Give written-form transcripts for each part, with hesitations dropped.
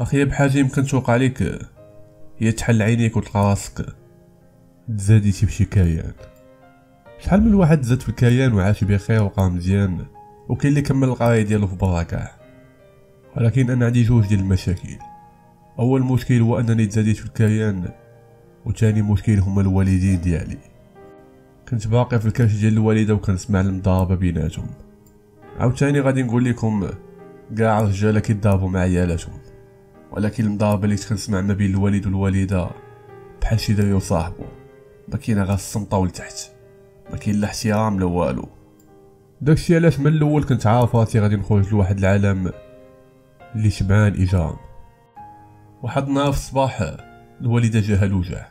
اخي بحاجه يمكن توقع ليك هي تحل عينيك وتلقى راسك تزاديتي بشي كيان. شحال من واحد زاد في الكيان وعاش بخير وبقى مزيان، وكاين اللي كمل القرايه ديالو في برا كاع. ولكن انا عندي جوج ديال المشاكل. اول مشكل هو انني تزاديت في الكيان، وثاني مشكل هما الوالدين ديالي. كنت باقي في الكاش ديال الوالده وكنسمع المضاربه بيناتهم. عاوتاني غادي نقول لكم كاع الرجاله كيضاربوا مع عيالاتهم، ولكن المضاربه اللي كنسمع ما بين الوالد والوالده بحال شي دري وصاحبو، ما كاينه غير السمطه لتحت، ما كاين لا احترام لا والو. داكشي علاش من الاول كنت عارف راسي غادي نخرج لواحد العالم اللي شبعان اجرام. واحد النهار في الصباح الوالده جاها الوجع،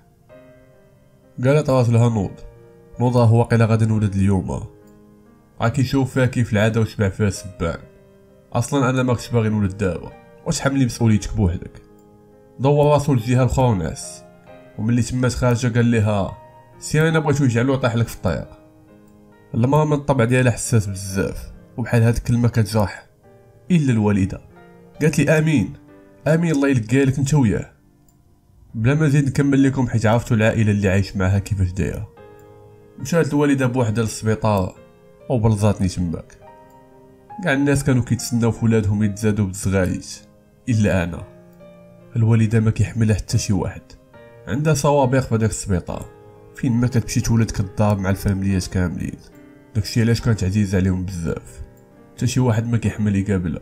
قالت راسلها نوض راه واقيلا غادي نولد اليوم. راه كيشوف فيها كيف العاده وشبع فيها السبان. اصلا انا ما كنتش باغي نولد دابا، واش حملي مسؤوليتك بوحدك. دور راسو للجهه الاخرى ونعس، وملي تمات خارجه قال ليها سير انا بغيت يجعلو يطيح لك في الطريق. المراه من الطبع ديالها حساس بزاف، وبحال هاد الكلمه كتجرح. الا الوالده قالت لي امين الله يلقى لك انت وياه. بلا ما نزيد نكمل لكم حيت عرفتوا العائله اللي عايش معاها كيفاش دايره. مشات الوالده بوحدها للسبيطار وبلزاتني تماك. كاع الناس كانوا كيتسناو فولادهم يتزادوا بالزغاليت الا انا. الوالده ما كيحملها حتى شي واحد، عندها سوابق في داك السبيطار، فين ما كتمشي تولد كضارب مع الفامليات كاملين. داكشي علاش كانت عزيزه عليهم بزاف، حتى شي واحد ما كيحمل يقابلها.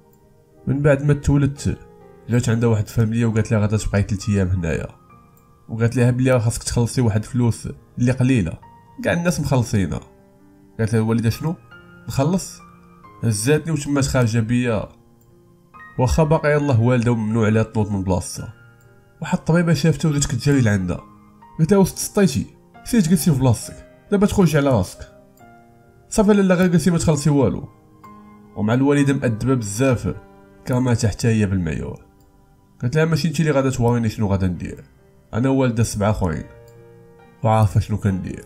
من بعد ما تولدت جات عندها واحد الفاميليا وقالت لها غادا تبقاي 3 ايام هنايا، وقالت لها بلي خاصك تخلصي واحد الفلوس اللي قليله، كاع الناس مخلصينها. قالت لها الوالده شنو نخلص؟ هزاتني وتمات خارجه بيا، واخا باقي الله والده وممنوع عليها تنوض من بلاصتها. واحد الطبيبه شافته وجات كتجري لعندها، قالت لها واش تسطيتي سيت جلسي في بلاصتك دابا تخرج على راسك. صافي لالا غير جلسي ما تخلصي والو. ومع الوالده مأدبه بزاف كرماتها حتى هي بالمعيور. قالت لها ماشي انتي اللي غادا توريني شنو غادا ندير، انا والده 7 خوين وعارفه شنو كندير.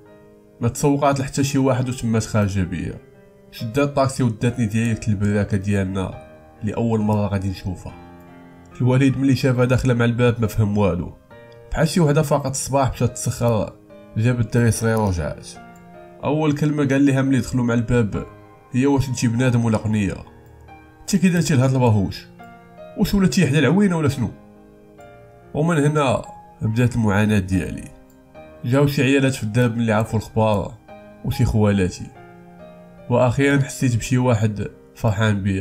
ما تسوقات لحتى شي واحد وتمات خارجه بيا. شدات الطاكسي وداتني ديريكت للبراكه ديالنا اللي اول مره غادي نشوفها. الوالد ملي شافها داخله مع الباب ما فهم والو، بحال شي وحده فاقت الصباح مشات تسخر، جاب الدري صغير ورجعات. اول كلمه قال ليها ملي دخلوا مع الباب هي واش انتي بنادم ولا قنيه؟ انتي كي درتي لهاد الباهوش واش ولاتي حدا العوينه ولا شنو؟ ومن هنا بدات المعاناه ديالي. جاو شي عيالات في الدار ملي عرفوا الخبار وشي خوالاتي، واخيرا حسيت بشي واحد فرحان بيا.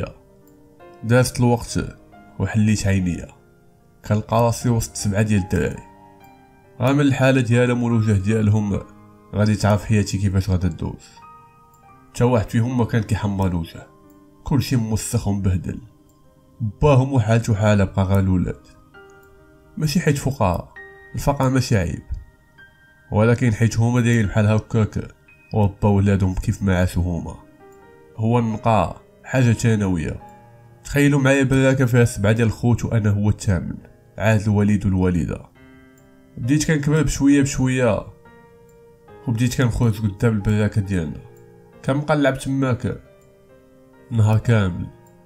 دازت الوقت وحليت عينيا، كنلقى راسي وسط 7 ديال الدراري. راه من الحاله ديالهم والوجه ديالهم غادي تعرف حياتي كيفاش غادا تدوز. تا واحد فيهم ما كان كيحمر الوجه، كلشي موسخ ومبهدل. باهم وحالته حاله بقى غير الولاد. ماشي حيت فقراء، الفقر ماشي عيب، ولكن حيت هما دايرين بحال هكاك وربا ولادهم كيف ما عاشوا هما. هو النقاء حاجه ثانويه. تخيلوا معايا براكه فيها 7 ديال الخوت وانا هو الثامن، عاد الوالد والوالده. بديت كنكبر بشويه بشويه، وبديت كنخرج قدام البراكه ديالنا، كنبقى نلعب تماك نهار كامل.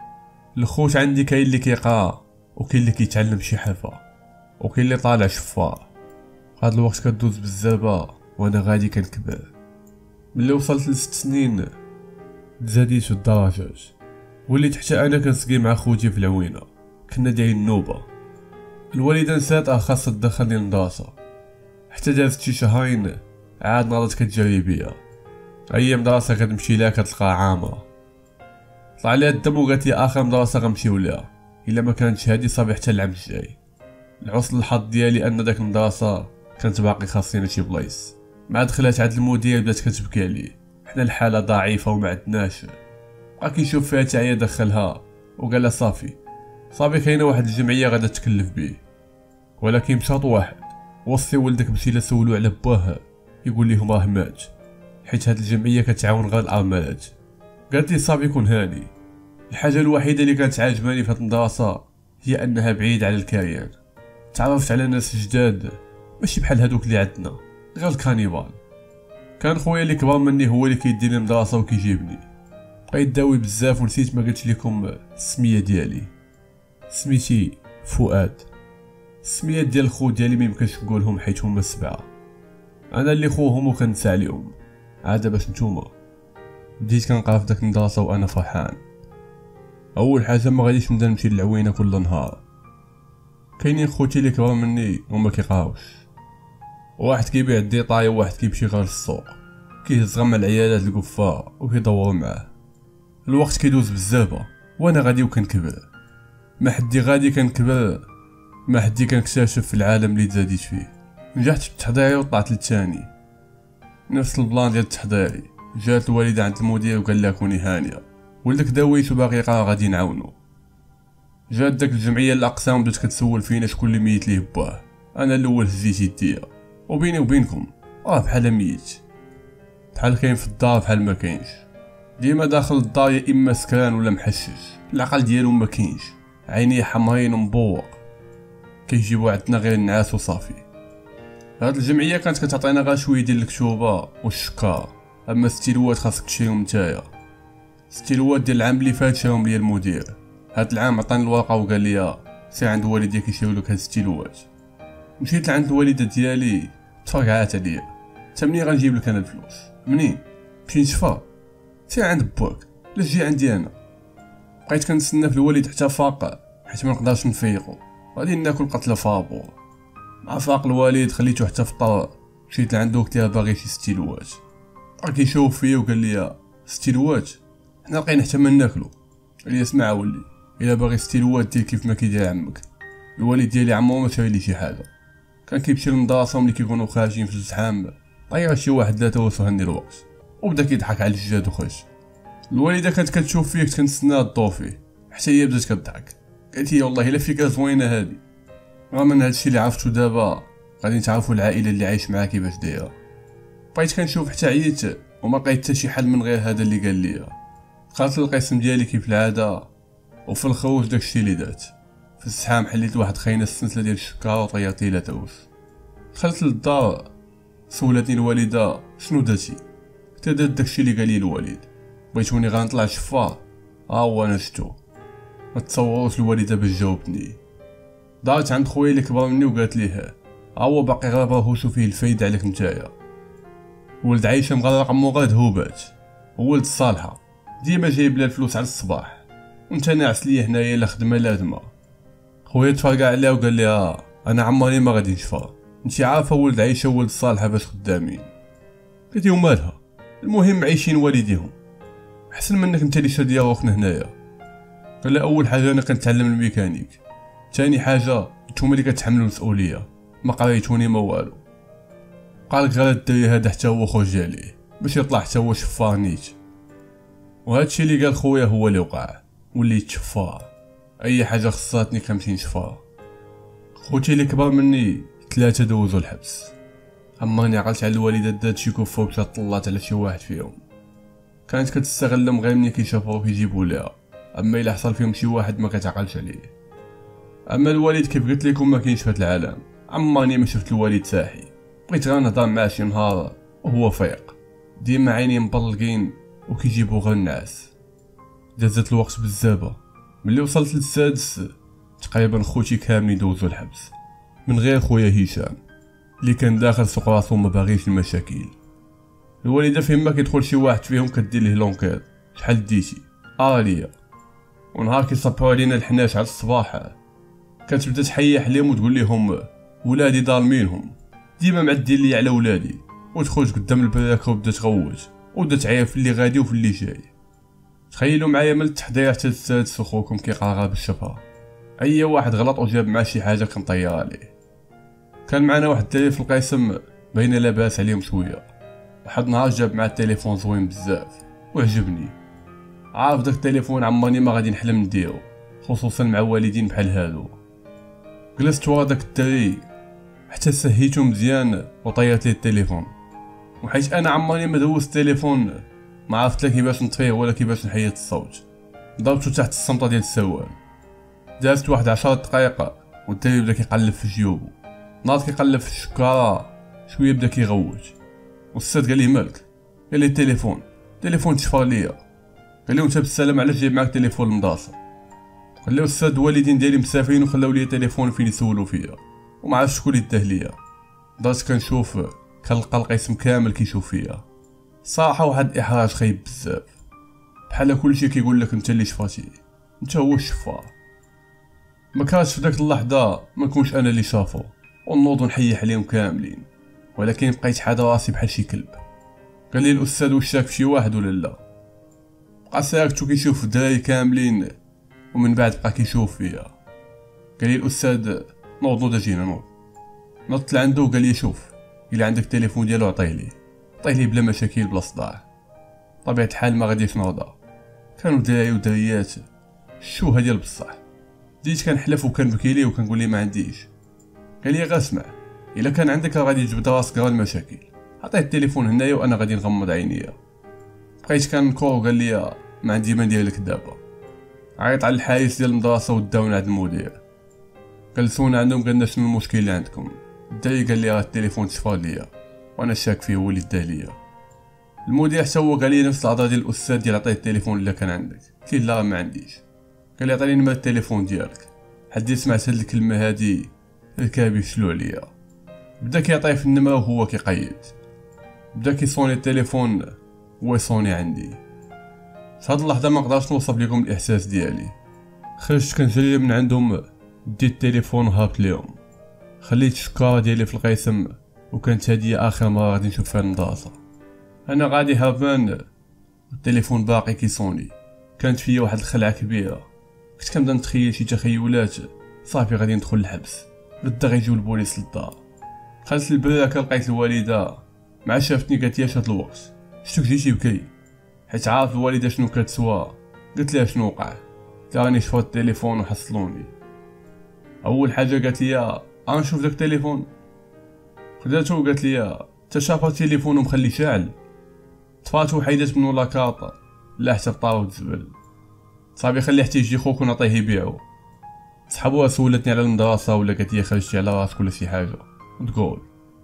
الخوت عندي كاين اللي كيقرا وكاين اللي كيتعلم شي حرفه وكاين اللي طالع شفار. هاد الوقت كدوز بالزربه وانا غادي كنكبر. ملي وصلت ل6 سنين تزاديت في الدرجات، وليت حتى انا كنسقي مع خوتي في العوينه، كنا دايرين النوبه. الوالده نسات خاصها تدخلني للمدرسه، حتى دازت شي شهرين عاد ناضت كتجري بيا. اي مدرسه كتمشي لها كتلقاها عامره. طلع ليها الدم وقالت لي اخر مدرسه غنمشيو ليها الا ما كانتش هادي صافي حتى العام الجاي. العسل الحظ ديالي ان داك المدرسه كانت باقي خاصينا شي بلايص. مع دخلات عند المدير بدات كتبكي عليه، حنا الحاله ضعيفه وما عندناش. بقى كيشوف فيها حتى هي دخلها وقال لها صافي كاينه واحد الجمعيه غادا تكلف بيه، ولكن بشرط واحد، وصي ولدك باش الا سولو على باه يقول لهم راه مات، حيت هاد الجمعيه كتعاون غير الارملات. قالت لي صافي كون هاني. الحاجه الوحيده اللي كانت عاجباني في هاد المدرسه هي انها بعيد على الكريان. تعرفت على ناس جداد ماشي بحال هادوك اللي عندنا غير الكانيبال. كان خويا اللي كبر مني هو اللي كيديني المدرسه وكيجيبني. بقيت داوي بزاف ونسيت ما قلت لكم السميه ديالي. سميتي فؤاد. السميات ديال الخو ديالي ميمكنش نقولهم حيت هما 7. انا اللي خوهم وكنسى عليهم. عاد باش نتوما. بديت كنقرا في داك المدرسه وانا فرحان. اول حاجه ما غاديش نبدا نمشي للعوينه كل نهار. كاينين خوتي اللي كبر مني وما كيقراوش، واحد كيبيع الديطاي وواحد كيمشي غير للسوق، كيهز مع العيالات الكفار وكيدوروا معاه. الوقت كيدوز بزاف وانا غادي وكنكبر. ما حدي غادي كنكبر، ما حدي كنكتشف في العالم اللي تزاديت فيه. نجحت في التحضيري وطلعت للثاني، نفس البلان ديال التحضيري. جات الوالده عند المدير وقال لها كوني هانيه، ولدك داويت وباقي يقرا غادي نعاونو. جات داك الجمعيه الاقسام بدات كتسول فينا شكون اللي ميت ليه باه. انا الاول هزيت يديا، وبيني وبينكم بحال ميت، بحال كاين في الدار بحال ما كاينش. ديما داخل الدار يا اما سكران ولا محشش، العقل ديالو ما كاينش، عينيه حمرين ومبوق، كيجيبو عندنا غير النعاس وصافي. هاد الجمعيه كانت كتعطينا غير شويه ديال الكتوبه والشكار، اما ستيلوات خاصك تشريهم نتايا. ستيلوات ديال العام اللي فات شراهم ليا المدير، هاد العام عطاني الورقه وقال لي سير عند والديك يشريو لك هاد ستيلوات. مشيت لعند الوالده ديالي تفرقعات عليا، تا منين غنجيب لك انا الفلوس؟ منين؟ مشي نشفى؟ سير عند باك، لا تجي عندي انا. بقيت كنتسنى في الوالد حتى فاق، حيت ما نقدرش نفيقو، غادي ناكل قتله فابور. مع فاق الوالد خليته حتى فطر، مشيت لعندو قلت له باغي شي ستيلوات. بقى كيشوف فيا وقال لي ستيلوات؟ حنا لقينا حتى ما ناكلو. قال لي اسمع ولي، الا باغي ستيلوات دير كيف ما كيدير عمك. الوالد ديالي عمرو ما شري لي شي حاجه، كان كيمشي للمدرسه ملي كيكونوا خارجين في الزحام طير شي واحد ثلاثه وسهني الوقت، وبدا كيضحك على الجداد وخرج. الوالده كانت كتشوف فيه كنت كنتسنى الضو فيه، حتى هي بدات كتضحك، قالت لي والله الا فكره زوينه هادي. رغم هادشي اللي عرفتو دابا غادي تعرفوا العائله اللي عايش معاها كيفاش دايره. بقيت كنشوف حتى عييت وما لقيت حتى شي حل من غير هذا اللي قال لي. دخلت للقسم ديالي كيف العاده، وفي الخروج داكشي اللي دات. في الزحام حليت واحد خاينه السنسله ديال الشكاره وطيرت ليها تاوس. دخلت للدار سولتني الوالده شنو درتي؟ قلت درت داكشي اللي قال لي الوالد، بغيتوني غنطلع شفار. هو انا شتو. ما تصوروش الوالده باش جاوبتني. دارت عند خويا اللي كبر مني وقالت ليه هو باقي غير راهوشو فيه الفايده عليك نتايا. ولد عايشه مغرق عمو غير دهوبات، وولد صالحه ديما جايب لها الفلوس على الصباح، وانت ناعس ليا هنايا لا خدمه لازمه. خويا تفرقع عليها وقال لي انا عمرني ما غادي نشفى، انت عارفه ولد عايشه وولد صالحه باش خدامين. قلت له مالها، المهم عايشين والديهم، احسن منك انت اللي شاديه روحنا هنايا. قال لي اول حاجه انا كنتعلم الميكانيك، ثاني حاجه نتوما اللي كتحملوا المسؤوليه، ما قريتوني ما والو. قالك غير الدري هذا حتى هو خرج عليه باش يطلع حتى هو شفار نيت. وهادشي اللي قال خويا هو اللي وقع، وليت شفار. اي حاجه خصاتني كنمشي نشفى. خوتي اللي كبر مني 3 دوزو الحبس، عمرني عقلت على الوالده دات شي كفه ومشات طلات على شي واحد فيهم. كانت كتستغلهم غير ملي كيشافوه كيجيبوا ليها، اما الا حصل فيهم شي واحد ما كتعقلش عليه. اما الوالد كيف قلت لكم ما كاينش في هاد العالم، عمرني ما شفت الوالد ساحي. بغيت غير نهضر معاه شي نهار وهو فايق، ديما عيني مبلقين وكيجيبو غير النعاس. دازت الوقت بزاف، ملي وصلت للسادس تقريبا خوتي كاملين دوزو الحبس، من غير خويا هشام اللي كان داخل سوق راسو ما باغيش المشاكل. الوالده فين ما كيدخل شي واحد فيهم كدير ليه لونكيط، شحال ديتي ليا. ونهار كيصبحوا علينا الحناش على الصباح كتبدا تحيح ليهم وتقول لهم ولادي ظالمينهم، ديما معدين لي على ولادي، وتخرج قدام البراكه وبدا تغوت وبدا تعاير في اللي غادي وفي اللي جاي. تخيلوا معايا من التحضير حتى السادس وخوكم كيقرا غير بالشفا، اي واحد غلط وجاب معاه شي حاجه كنطير عليه. كان معنا واحد الدري في القسم باينه لاباس عليهم شويه، واحد نهار جاب معاه التليفون زوين بزاف وعجبني. عارف داك التليفون عمرني ما غادي نحلم نديرو، خصوصا مع والدين بحال هادو. جلست ورا داك الدري حتى سهيتو مزيان وطيرت ليه التليفون، وحيت انا عمرني ما دوزت التليفون ما عرفت لا كيفاش نطفيه ولا كيفاش نحيد الصوت، ضربتو تحت الصمطه ديال السوال. دازت واحد 10 دقائق والدري بدا كيقلب في جيوبو، ناض كيقلب في الشكاره شويه بدا كيغوت. والساد قال ليه مالك؟ قال لي التليفون تشفر ليا. قال له انت بالسلام علاش جايب معاك تليفون المدرسه؟ قال لي استاذ الوالدين ديالي مسافرين وخلاو لي تليفون فين يسولوا فيا وما عرفتش شكون اللي داه ليا. بدات كنشوف كنلقى القسم كامل كيشوف فيا. صراحه واحد الاحراج خايب بزاف، بحال كلشي كيقول لك انت اللي شفاتي، انت هو الشفار. ما كانش في داك اللحظه ما نكونش انا اللي شافو ونوض ونحيح عليهم كاملين، ولكن بقيت حاد راسي بحال شي كلب. قال لي الاستاذ واش شاف شي واحد ولا لا؟ بقى ساكت وكيشوف الدراري كاملين ومن بعد بقى كيشوف فيا. قال لي الاستاذ نوض اجينا نوض. نطلع عنده وقال لي شوف الا عندك التليفون ديالو عطيه لي بلا مشاكل بلا صداع. طبيعة الحال ما غاديش نرضى، كانوا دراري ودريات الشوهه ديال بصح. بديت كنحلف وكنبكي ليه وكنقول ليه ما عنديش. قال لي غير اسمع، الا كان عندك غادي تجبد راسك غير المشاكل، عطيه التليفون هنايا وانا غادي نغمض عينيا. بقيت كنكور وقال لي ما عندي ما ندير لك دابا. عيط على الحارس ديال المدرسه وداونا عند المدير، جلسونا عندهم قلنا شنو المشكل اللي عندكم. الدري قال لي راه التليفون تشفى ليا وانا شاك فيه هو اللي داه ليا. المدير حتى هو قال لي نفس الهضره ديال الاستاذ ديال عطيه التليفون اللي كان عندك. قلت له لا ما عنديش. قال لي عطيني نمره التليفون ديالك. حدي سمعت هاد الكلمه هادي الكاب يفشلو عليا. بدا كيعطيه في النمره وهو كيقيد، بدا كيصوني التليفون ويصوني عندي. في هاد اللحظه ما نقدرش نوصف لكم الاحساس ديالي. خرجت كنجري من عندهم، ديت التليفون وهربت ليهم. خليت الشكاره ديالي في القسم وكانت هذه اخر مره غادي نشوف فيها المدرسه. انا غادي هربان والتليفون باقي كيصوني. كانت فيا واحد الخلعه كبيره، كنت كنبدا نتخيل شي تخيلات صافي غادي ندخل الحبس، بدا غيجيو البوليس للدار. دخلت للبراكه لقيت الوالده مع شافتني قالت لي اش هاد الوقت شتوك جيتي بكري، حيت عارف الوالده شنو كتسوى. قلت لها شنو وقع؟ قالت راني شفت التليفون وحصلوني. اول حاجه قالت لي نشوف داك التليفون. خداتو وقالت لي انت شافا التليفون ومخلي شاعل؟ طفاتو وحيدات منو لاكاط لا حتى بطاو الزبل. صافي خليه حتى يجي خوك ونعطيه يبيعو. صحابوها سولتني على المدرسه ولا قالت لي خرجتي على راسك ولا شي حاجه تقول.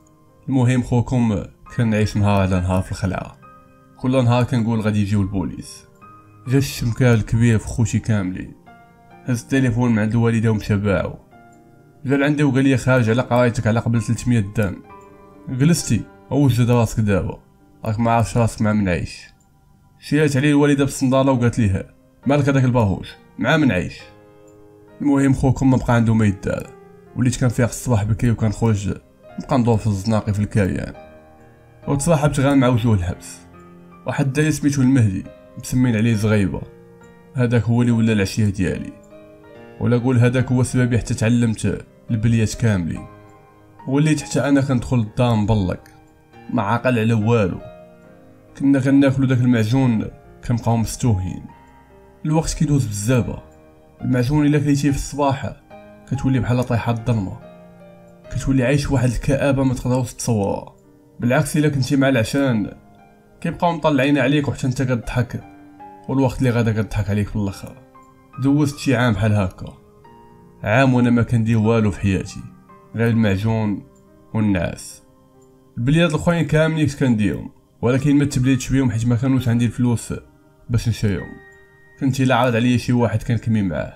المهم خوكم كان نعيش نهار على نهار في الخلعه، كل نهار كنقول غادي يجيو البوليس. جا الشمكار الكبير في خوتي كاملين، هز التليفون من عند الوالده ومشى باعو. جا لعندي وقال لي خارج على قرايتك على قبل 300 درهم. جلستي وجد راسك دابا، راك ما عارفش راسك مع من عايش. شيرت عليه الوالده بالصنداله وقالت ليه مالك هذاك الباهوش مع من عايش. المهم خوكم ما بقى عنده ما يدار، وليت كنفيق الصباح بكري وكنخرج نبقى ندور في الزناقي في الكريان. وتصاحبت غير مع وجوه الحبس، واحد الدري سميتو المهدي مسمين عليه زغيبه. هذاك هو اللي ولا العشيه ديالي، ولا قول هذاك هو سببي حتى تعلمت البليات كاملين. وليت حتى انا كندخل الدار مبلق ما عاقل على والو. كنا كناكلو داك المعجون كنبقاو مستوهين. الوقت كيدوز بزاف. المعجون الا كليتيه في الصباح كتولي بحال طايحه الظلمه، كتولي عايش واحد الكآبه ما تقدروش تصورها. بالعكس الا كنتي مع العشان كيبقاو مطلعين عليك وحتى انت كتضحك، والوقت اللي غادا كتضحك عليك في الاخر. دوزت شي عام بحال هكا، عام وانا ما كندير والو في حياتي غير المعجون والنعاس. البليات الاخرين كاملين كنت كنديرهم، ولكن ما تبليتش بيهم حيت ما كانوش عندي الفلوس باش نشريهم. كنت الا عرض عليا شي واحد كنكمي معاه،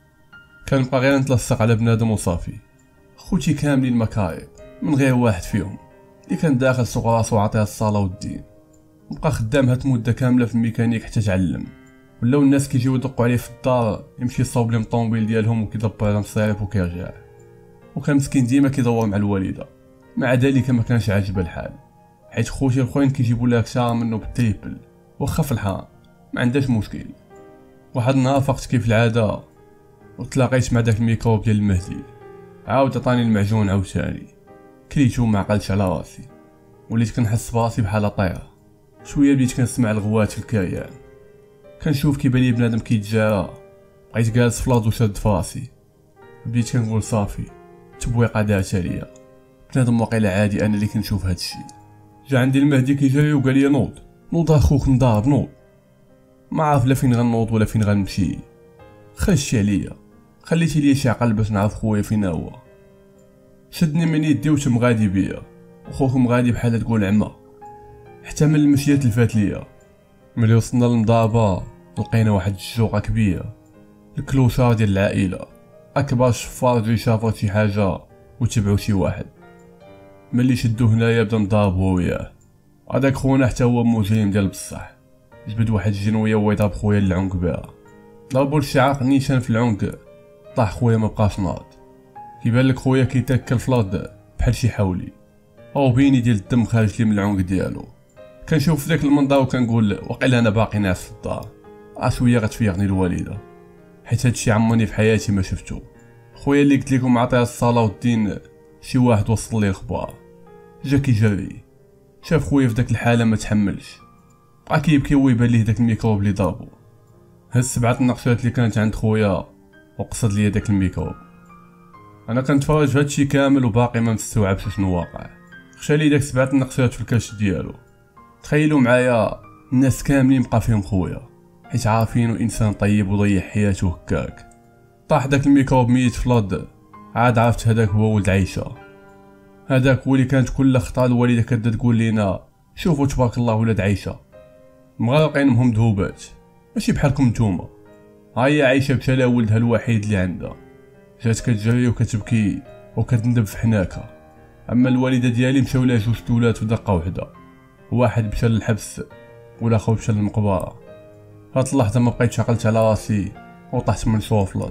كنبقى غير نتلصق على بنادم وصافي. خوتي كاملين مكايب من غير واحد فيهم اللي كان داخل سوق راسو عاطيها الصاله والدين. بقى خدام هاد المده كامله في الميكانيك حتى تعلم. ولاو الناس كيجيو يدقوا عليه في الدار يمشي يصاوب لهم الطوموبيل ديالهم وكيدبر لهم الصريف وكيرجع. وكان مسكين ديما كيدور مع الوالده، مع ذلك ما كانش عاجبه الحال حيت خوتي الاخرين كيجيبوا لها كثار منه بالتريبل واخا في الحرام ما عندهاش مشكل. واحد النهار فقت كيف العاده وتلاقيت مع داك الميكروب ديال المهدي، عاود عطاني المعجون عاوتاني. كليتو ما عقلتش على راسي، وليت كنحس براسي بحال طيره. شويه بديت كنسمع الغوات في الكريان، كنشوف كيبان لي بنادم كيتجارى. بقيت جالس في لاضو شاد فراسي، بديت كنقول صافي تبويقه دارت عليا، بنادم واقيلا عادي انا اللي كنشوف هادشي. جا عندي المهدي كيجري وقال لي نوض اخوك مضارب نوض. ما عارف لا فين غنوض ولا فين غنمشي. خرجتي عليا، خليتي ليا شي عقل باش نعرف خويا فين هو. شدني من يدي وتم غادي بيا، وخوكم غادي بحال تقول عمى. حتى من المشيات الفات ليا. ملي وصلنا للمضاربه لقينا واحد الجوقه كبيره الكلوشار ديال العائله، اكبر شفار اللي شافوا شي حاجه وتبعوا شي واحد. ملي شدوه هنايا بدا نضرب هو وياه. هذاك خونا حتى هو مجرم ديال بصح، جبد واحد الجنويه ويضرب خويا العنق بها. ضربو الشعاق نيشان في العنق، طاح خويا مبقاش ناض. كيبان لك خويا كيتاكل في الارض بحال شي حولي، او بيني ديال الدم خارج لي من العنق ديالو. كنشوف داك المنظر وكنقول واقيلا انا باقي ناعس في الدار، شويه غتفيقني الوالده، حيت هادشي عمرني في حياتي ما شفتو. خويا اللي قلت لكم عطيه الصلاه والدين، شي واحد وصل ليه الخبار، جا كيجري شاف خويا في داك الحاله ما تحملش، بقى كيبكي ويبان ليه داك الميكروب اللي ضربو. هاد 7 النقشات اللي كانت عند خويا وقصد ليا داك الميكروب. انا كنتفرج في هادشي كامل وباقي ما مستوعبش شنو واقع. خشى لي داك 7 النقشات في الكاش ديالو. تخيلوا معايا الناس كاملين بقى فيهم خويا، حيت عارفينو انسان طيب وضيع حياته هكاك. طاح داك الميكروب ميت في الارض، عاد عرفت هداك هو ولد عيشه. هداك هو اللي كانت كل خطا الوالده كتبدا تقول لينا شوفوا تبارك الله ولاد عيشه، مغرقين مهم ذهوبات ماشي بحالكم نتوما. هاهي عايشه بشالها ولدها الوحيد اللي عندها، جات كتجري وكتبكي وكتندب في حناكه. اما الوالده ديالي مشاو لها 2 ولاد في دقه وحده، واحد مشى للحبس والاخر مشى للمقبره. هاد اللحظه ما بقيتش عقلت على راسي وطحت من شوف في الارض.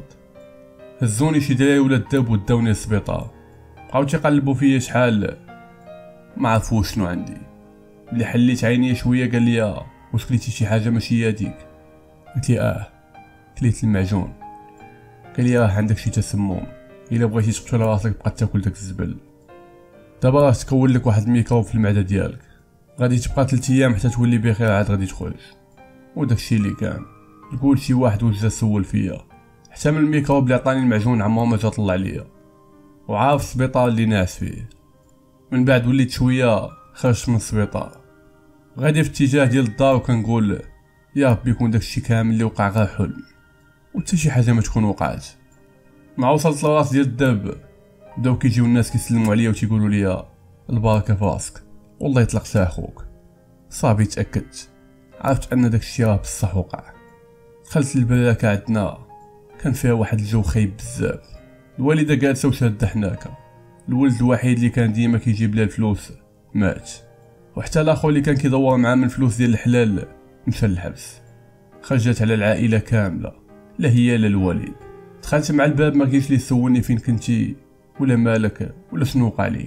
هزوني شي دراري ولا الدب وداوني للسبيطار، بقاو تيقلبوا فيا شحال ما عرفوش شنو عندي. اللي حليت عيني شويه قال لي واش كليتي شي حاجه ماشي هاديك؟ قلت لي كليت المعجون. قال لي عندك شي تسمم، الا بغيتي تقتل راسك بقى تاكل داك الزبل. دابا راه تكون لك واحد الميكروب في المعده ديالك، غادي تبقى 3 ايام حتى تولي بخير عاد غادي تخرج. وداكشي اللي كان. نقول شي واحد واش جا سول فيا، حتى من الميكروب اللي عطاني المعجون عمره ما جا طلع ليا، وعارف السبيطار اللي ناعس فيه. من بعد وليت شويه خرجت من السبيطار غادي في اتجاه ديال الدار، وكنقول يا ربي يكون داكشي كامل اللي وقع غير حلم وحتى شي حاجه ما تكون وقعت. مع وصلت لراس ديال الدرب بداو كيجيو الناس كيسلموا عليا وتيقولوا لي البركه في راسك، والله يطلق اخوك. صافي تاكدت، عرفت ان داكشي راه بصح وقع. دخلت للبلاكه عندنا، كان فيها واحد الجو خايب بزاف. الوالده جالسه وشاده حناكه، الولد الوحيد اللي كان ديما كيجيب لها الفلوس مات، وحتى الاخر اللي كان كيدور معاه من الفلوس ديال الحلال مشى للحبس. خرجت على العائله كامله، لا هي لا الوالد. دخلت مع الباب ما كاينش اللي يسولني فين كنتي ولا مالك ولا شنو وقع ليك.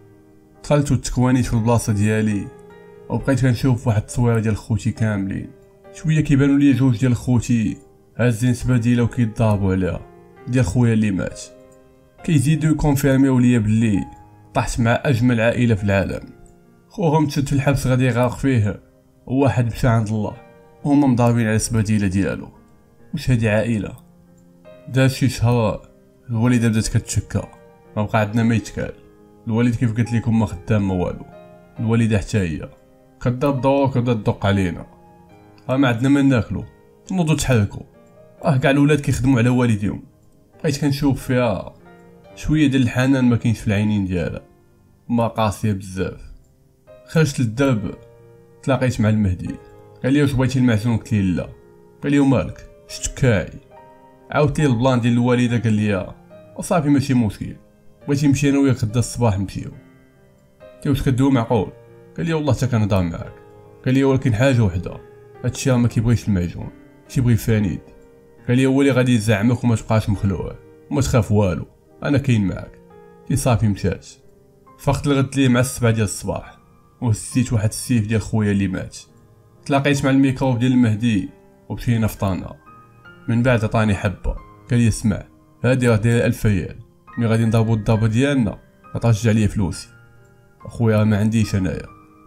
دخلت وتكوانيت في البلاصه ديالي، وبقيت كنشوف واحد التصويره ديال خوتي كاملين. شويه كيبانوا لي 2 ديال خوتي هازين سباديله وكيضربوا عليها، ديال خويا اللي مات. كيزيدوا يكونفيرميو ليا بلي طحت مع اجمل عائله في العالم. خوهم تشد في الحبس غادي يغرق فيه، وواحد مشى عند الله وهما مضاربين على السباديله ديالو. واش هادي عائله؟ داز شي شهر الوالده بدات كتشكى، ما بقى عندنا ما يتكال. الوالد كيف قلت لكم ما خدام ما والو، الوالده حتى هي كدار دور كتبدا تدق علينا، ما عندنا ما ناكلو، نوضو تحركوا. كاع الولاد كيخدموا على والديهم. بقيت كنشوف فيها شويه ديال الحنان ما كاينش في العينين ديالها، ما قاسيه بزاف. خرجت للدرب تلاقيت مع المهدي، قال لي واش بغيتي المعزون؟ قلت ليه لا. قال لي ومالك شتكاي؟ عاودت ليه البلان ديال الوالده، قال لي صافي ماشي مشكل، بغيتي نمشي انا وياك غدا الصباح نمشيو. قلت له واش كدوي معقول؟ قال لي والله حتى كنهضر معاك. قال لي ولكن حاجه وحده، هادشي ما كيبغيش المعجون، كيبغي فرانيد. قال لي هو اللي غادي يزعمك وما تبقاش مخلوع وما تخاف والو، انا كاين معاك. لي صافي مشات. فقت الغد ليه مع 7 ديال الصباح، وهزيت واحد السيف ديال خويا اللي مات. تلاقيت مع الميكروب ديال المهدي ومشينا فطانا. من بعد عطاني حبه، قال لي اسمع هادي راه دايره 1000 ريال، ملي غادي نضربو الضربه ديالنا غترجع ليا فلوسي. اخويا ما عنديش انايا.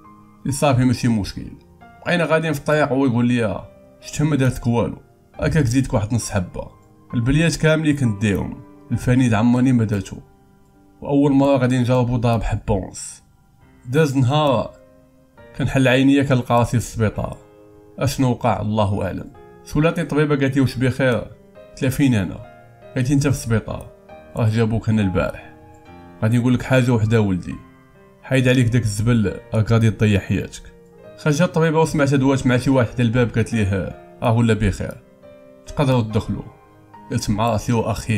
لي صافي ماشي مشكل. بقينا غاديين في الطريق وهو يقول لي شتهم ما دارتك والو، هكاك زيدك واحد نص حبه. البليات كاملين كنت ديهم، الفانيد عمرني ما درتو، واول مره غادي نجربو ضرب حبه ونص. داز نهار كنحل عينيا كنلقى راسي في السبيطار. اشنو وقع الله اعلم. سولاتني الطبيبه قالت لي واش بخير؟ قلت لها فين انا؟ قالت لي انت في السبيطار، راه جابوك هنا البارح. غادي نقول لك حاجه وحده ولدي، حيد عليك داك الزبل راك غادي تضيع حياتك. خرجت الطبيبه وسمعت دوات مع شي واحد حدا الباب، قالت ليه ولا بخير تقدروا تدخلوا. قلت مع راسي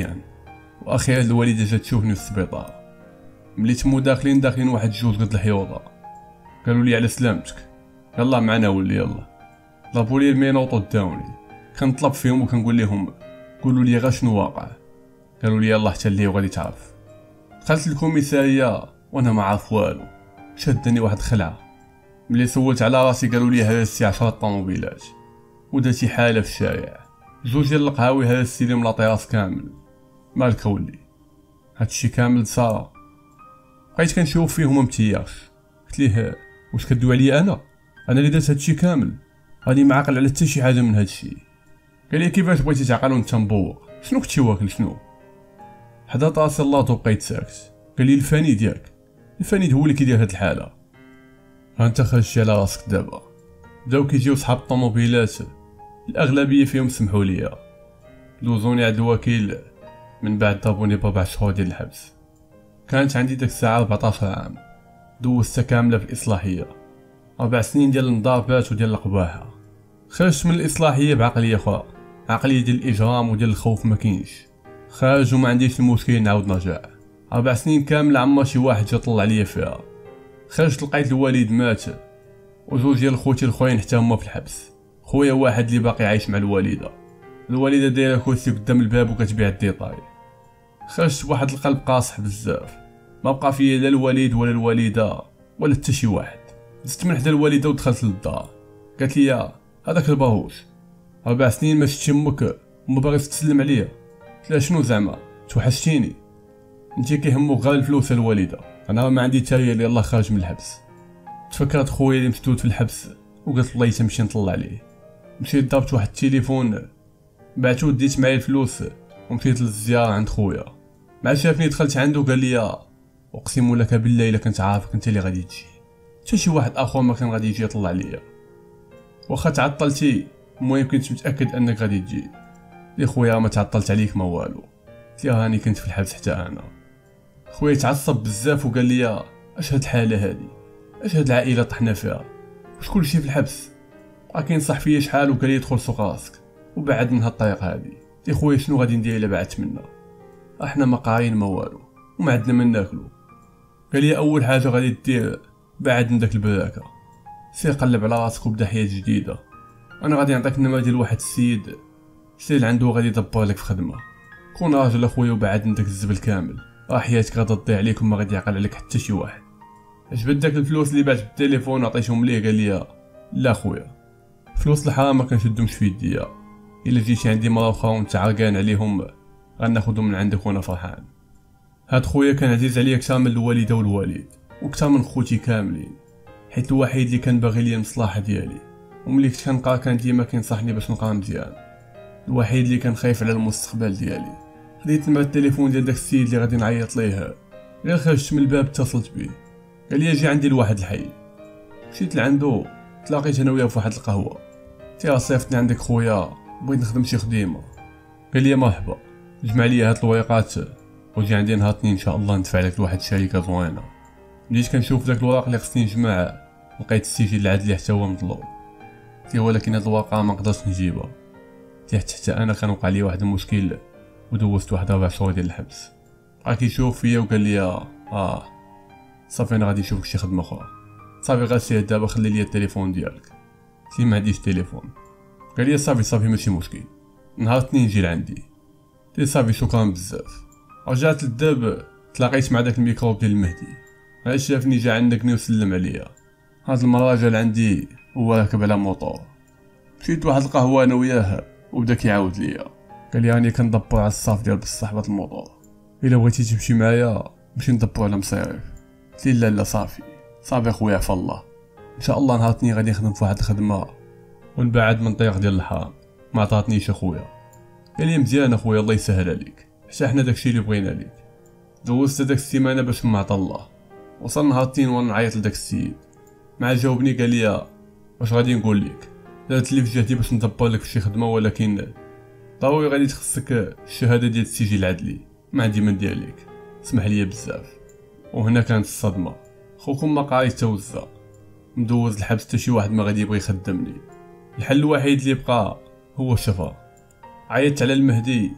واخيرا الوالده جات تشوفني في السبيطار. ملي تمو داخلين واحد جوج قد الحيوضه، قالوا لي على سلامتك، يلا معنا ولي يلا. ضربوا لي المينوط وداوني، كنطلب فيهم وكنقول لهم قولوا لي غير شنو واقع. قالوا لي يلا حتى اللي غادي تعرف. دخلت الكوميساريه وانا ما عارف والو، شدني واحد الخلعه. ملي سولت على راسي قالوا لي هرستي 10 طوموبيلات ودرتي حاله في الشارع، جوج ديال القهاوي هرستي لهم لاطيراس كامل. مالك ولي؟ هادشي كامل صار. بقيت كنشوف فيه وما متياش، قلت ليه واش كدوي عليا انا اللي درت هادشي كامل؟ راني ما عاقل على حتى شي حاجه من هادشي. قال لي كيفاش بغيتي تعقل وانت مبوق؟ شنو كنتي واكل شنو؟ حدا راسي الله وبقيت ساكت. قال لي الفاني ديالك، الفاني هو اللي كيدير هاد الحاله. ها انت خرجتي على راسك دابا. بداو كيجيو صحاب الطوموبيلات، الاغلبيه فيهم سمحوا ليا، دوزوني عند الوكيل، من بعد ضربوني ب4 شهور ديال الحبس. كانت عندي ديك الساعه 14 عام، دوزتها كامله في الاصلاحيه، 4 سنين ديال المضاربات وديال القباحه. خرجت من الاصلاحيه بعقليه اخرى، عقليه ديال الاجرام وديال الخوف ما كاينش. خارج وما عنديش المشكل نعاود نرجع. 4 سنين كامله عما شي واحد جا طلع عليا فيها. خرجت لقيت الوالد مات وجوج ديال خوتي الاخرين حتى هما في الحبس. خويا واحد اللي باقي عايش مع الوالده دايره كرسي قدام الباب وكتبيع الديطاي. خرجت بواحد القلب قاصح بزاف، ما بقى فيا لا الوالد ولا الوالده ولا حتى شي واحد. دزت من حدا الوالده ودخلت للدار، قالت لي هذاك الباهوش 4 سنين ما شفتش امك وما باغي تسلم عليا. قلت لها شنو زعما توحشتيني؟ انت كيهموك غير الفلوس الوالده، انا ما عندي حتى هي اللي يلاه خارج من الحبس. تفكرت خويا اللي مسدود في الحبس وقلت الله تمشي نطلع عليه. مشيت ضربت واحد التليفون، بعتو ديت معايا الفلوس ومشيت للزياره عند خويا. مع شافني دخلت عنده قال لي اقسم لك بالله الا كنت عارفك انت اللي غادي تجي، حتى شي واحد اخر ما كان غادي يجي يطلع عليا. واخا تعطلتي المهم كنت متاكد انك غادي تجي. لي خويا ما تعطلت عليك ما والو. قلت له هاني كنت في الحبس حتى انا. خويا تعصب بزاف وقال لي اش هاد الحاله هادي، اش هاد العائله طحنا فيها، واش كلشي في الحبس؟ بقى كينصح فيا شحال وقال لي دخل سوق راسك وبعد من هاد الطريق هادي. قلت خويا شنو غادي ندير الا بعدت منا؟ احنا ما قاين ما والو وما عندنا ما ناكلو. قال لي اول حاجه غادي دير بعد من داك البراكه، سير قلب على راسك وبدا حياه جديده. انا غادي نعطيك النمره ديال واحد السيد سير عنده غادي يدبر لك في خدمه. كون راجل اخويا وبعد من داك الزبل كامل، حياتك غادي تضيع عليك وما غادي يعقل عليك حتى شي واحد. عجبت داك الفلوس اللي بعت بالتليفون وعطيتهم ليه. قال لي لا خويا، فلوس الحرام ما كنشدهمش في يديا، الا جيتي عندي مرا اخرى وانت عرقان عليهم غناخذهم من عندك وانا فرحان. هاد خويا كان عزيز عليا اكثر من الوالده والوالد واكثر من خوتي كاملين، حيت الوحيد اللي كان باغي لي المصلحه ديالي، وملي كنت كنقرا كان ديما كينصحني باش نقرا مزيان. الوحيد اللي كان خايف على المستقبل ديالي. خديت نمرة التليفون ديال داك السيد اللي غادي نعيط ليه، غير خرجت من الباب اتصلت بيه. قال لي اجي عندي لواحد الحي. مشيت لعندو تلاقيت انا وياه في واحد القهوه. قلت صيفطني عندك خويا بغيت نخدم شي خديمه. قال لي مرحبا، جمع لي هاد الوريقات وجي عندي نهار اثنين ان شاء الله ندفع لك لواحد الشركه زوينه. بديت كنشوف داك الوراق اللي خصني نجمع، لقيت السجل العدلي حتى هو مطلوب. قلت ولكن هاد الورقه ما نقدرش نجيبها. حتى انا كان وقع لي واحد المشكل ودوزت واحد 4 شهور ديال الحبس. بقى كيشوف فيا وقال لي صافي انا غادي نشوفك شي خدمه اخرى، صافي غير سير دابا خلي لي التليفون ديالك. قلت ليه ما عنديش تليفون. قال لي صافي ماشي مشكل، نهار اثنين جي لعندي. قلت ليه صافي شكرا بزاف. رجعت للداب تلاقيت مع داك الميكروب ديال المهدي، عاد شافني جا عندكني وسلم عليا. هاد المره جا لعندي هو راكب على موطور. مشيت لواحد القهوه انا وياه وبدا كيعاود ليا، قال لي راني كندبر على الصاف ديال بصح بهاد الموطور، الا بغيتي تمشي معايا نمشي ندبر على مصيرف. قلت ليه لا صافي خويا عفا الله، ان شاء الله نهار اثنين غادي نخدم في واحد الخدمه ونبعد من طريق ديال الحرام. ما عطاتنيش اخويا. قال لي مزيان اخويا الله يسهل عليك، حتى حنا داكشي اللي بغينا ليك. دوزت داك السيمانه باش ما عطا الله. وصل نهار اثنين وانا نعيط لداك السيد، مع جاوبني قال لي واش غادي نقول لك، درت لي في جهدي باش ندبر لك فشي خدمه، ولكن ضروري غادي تخصك الشهاده ديال السجل العدلي، ما عندي ما ندير لك، اسمح لي بزاف. وهنا كانت الصدمه، خوكم ما قاري توزع، مدوز الحبس حتى شي واحد ما غادي يبغي يخدمني. الحل الوحيد اللي بقى هو الشفا. عيطت على المهدي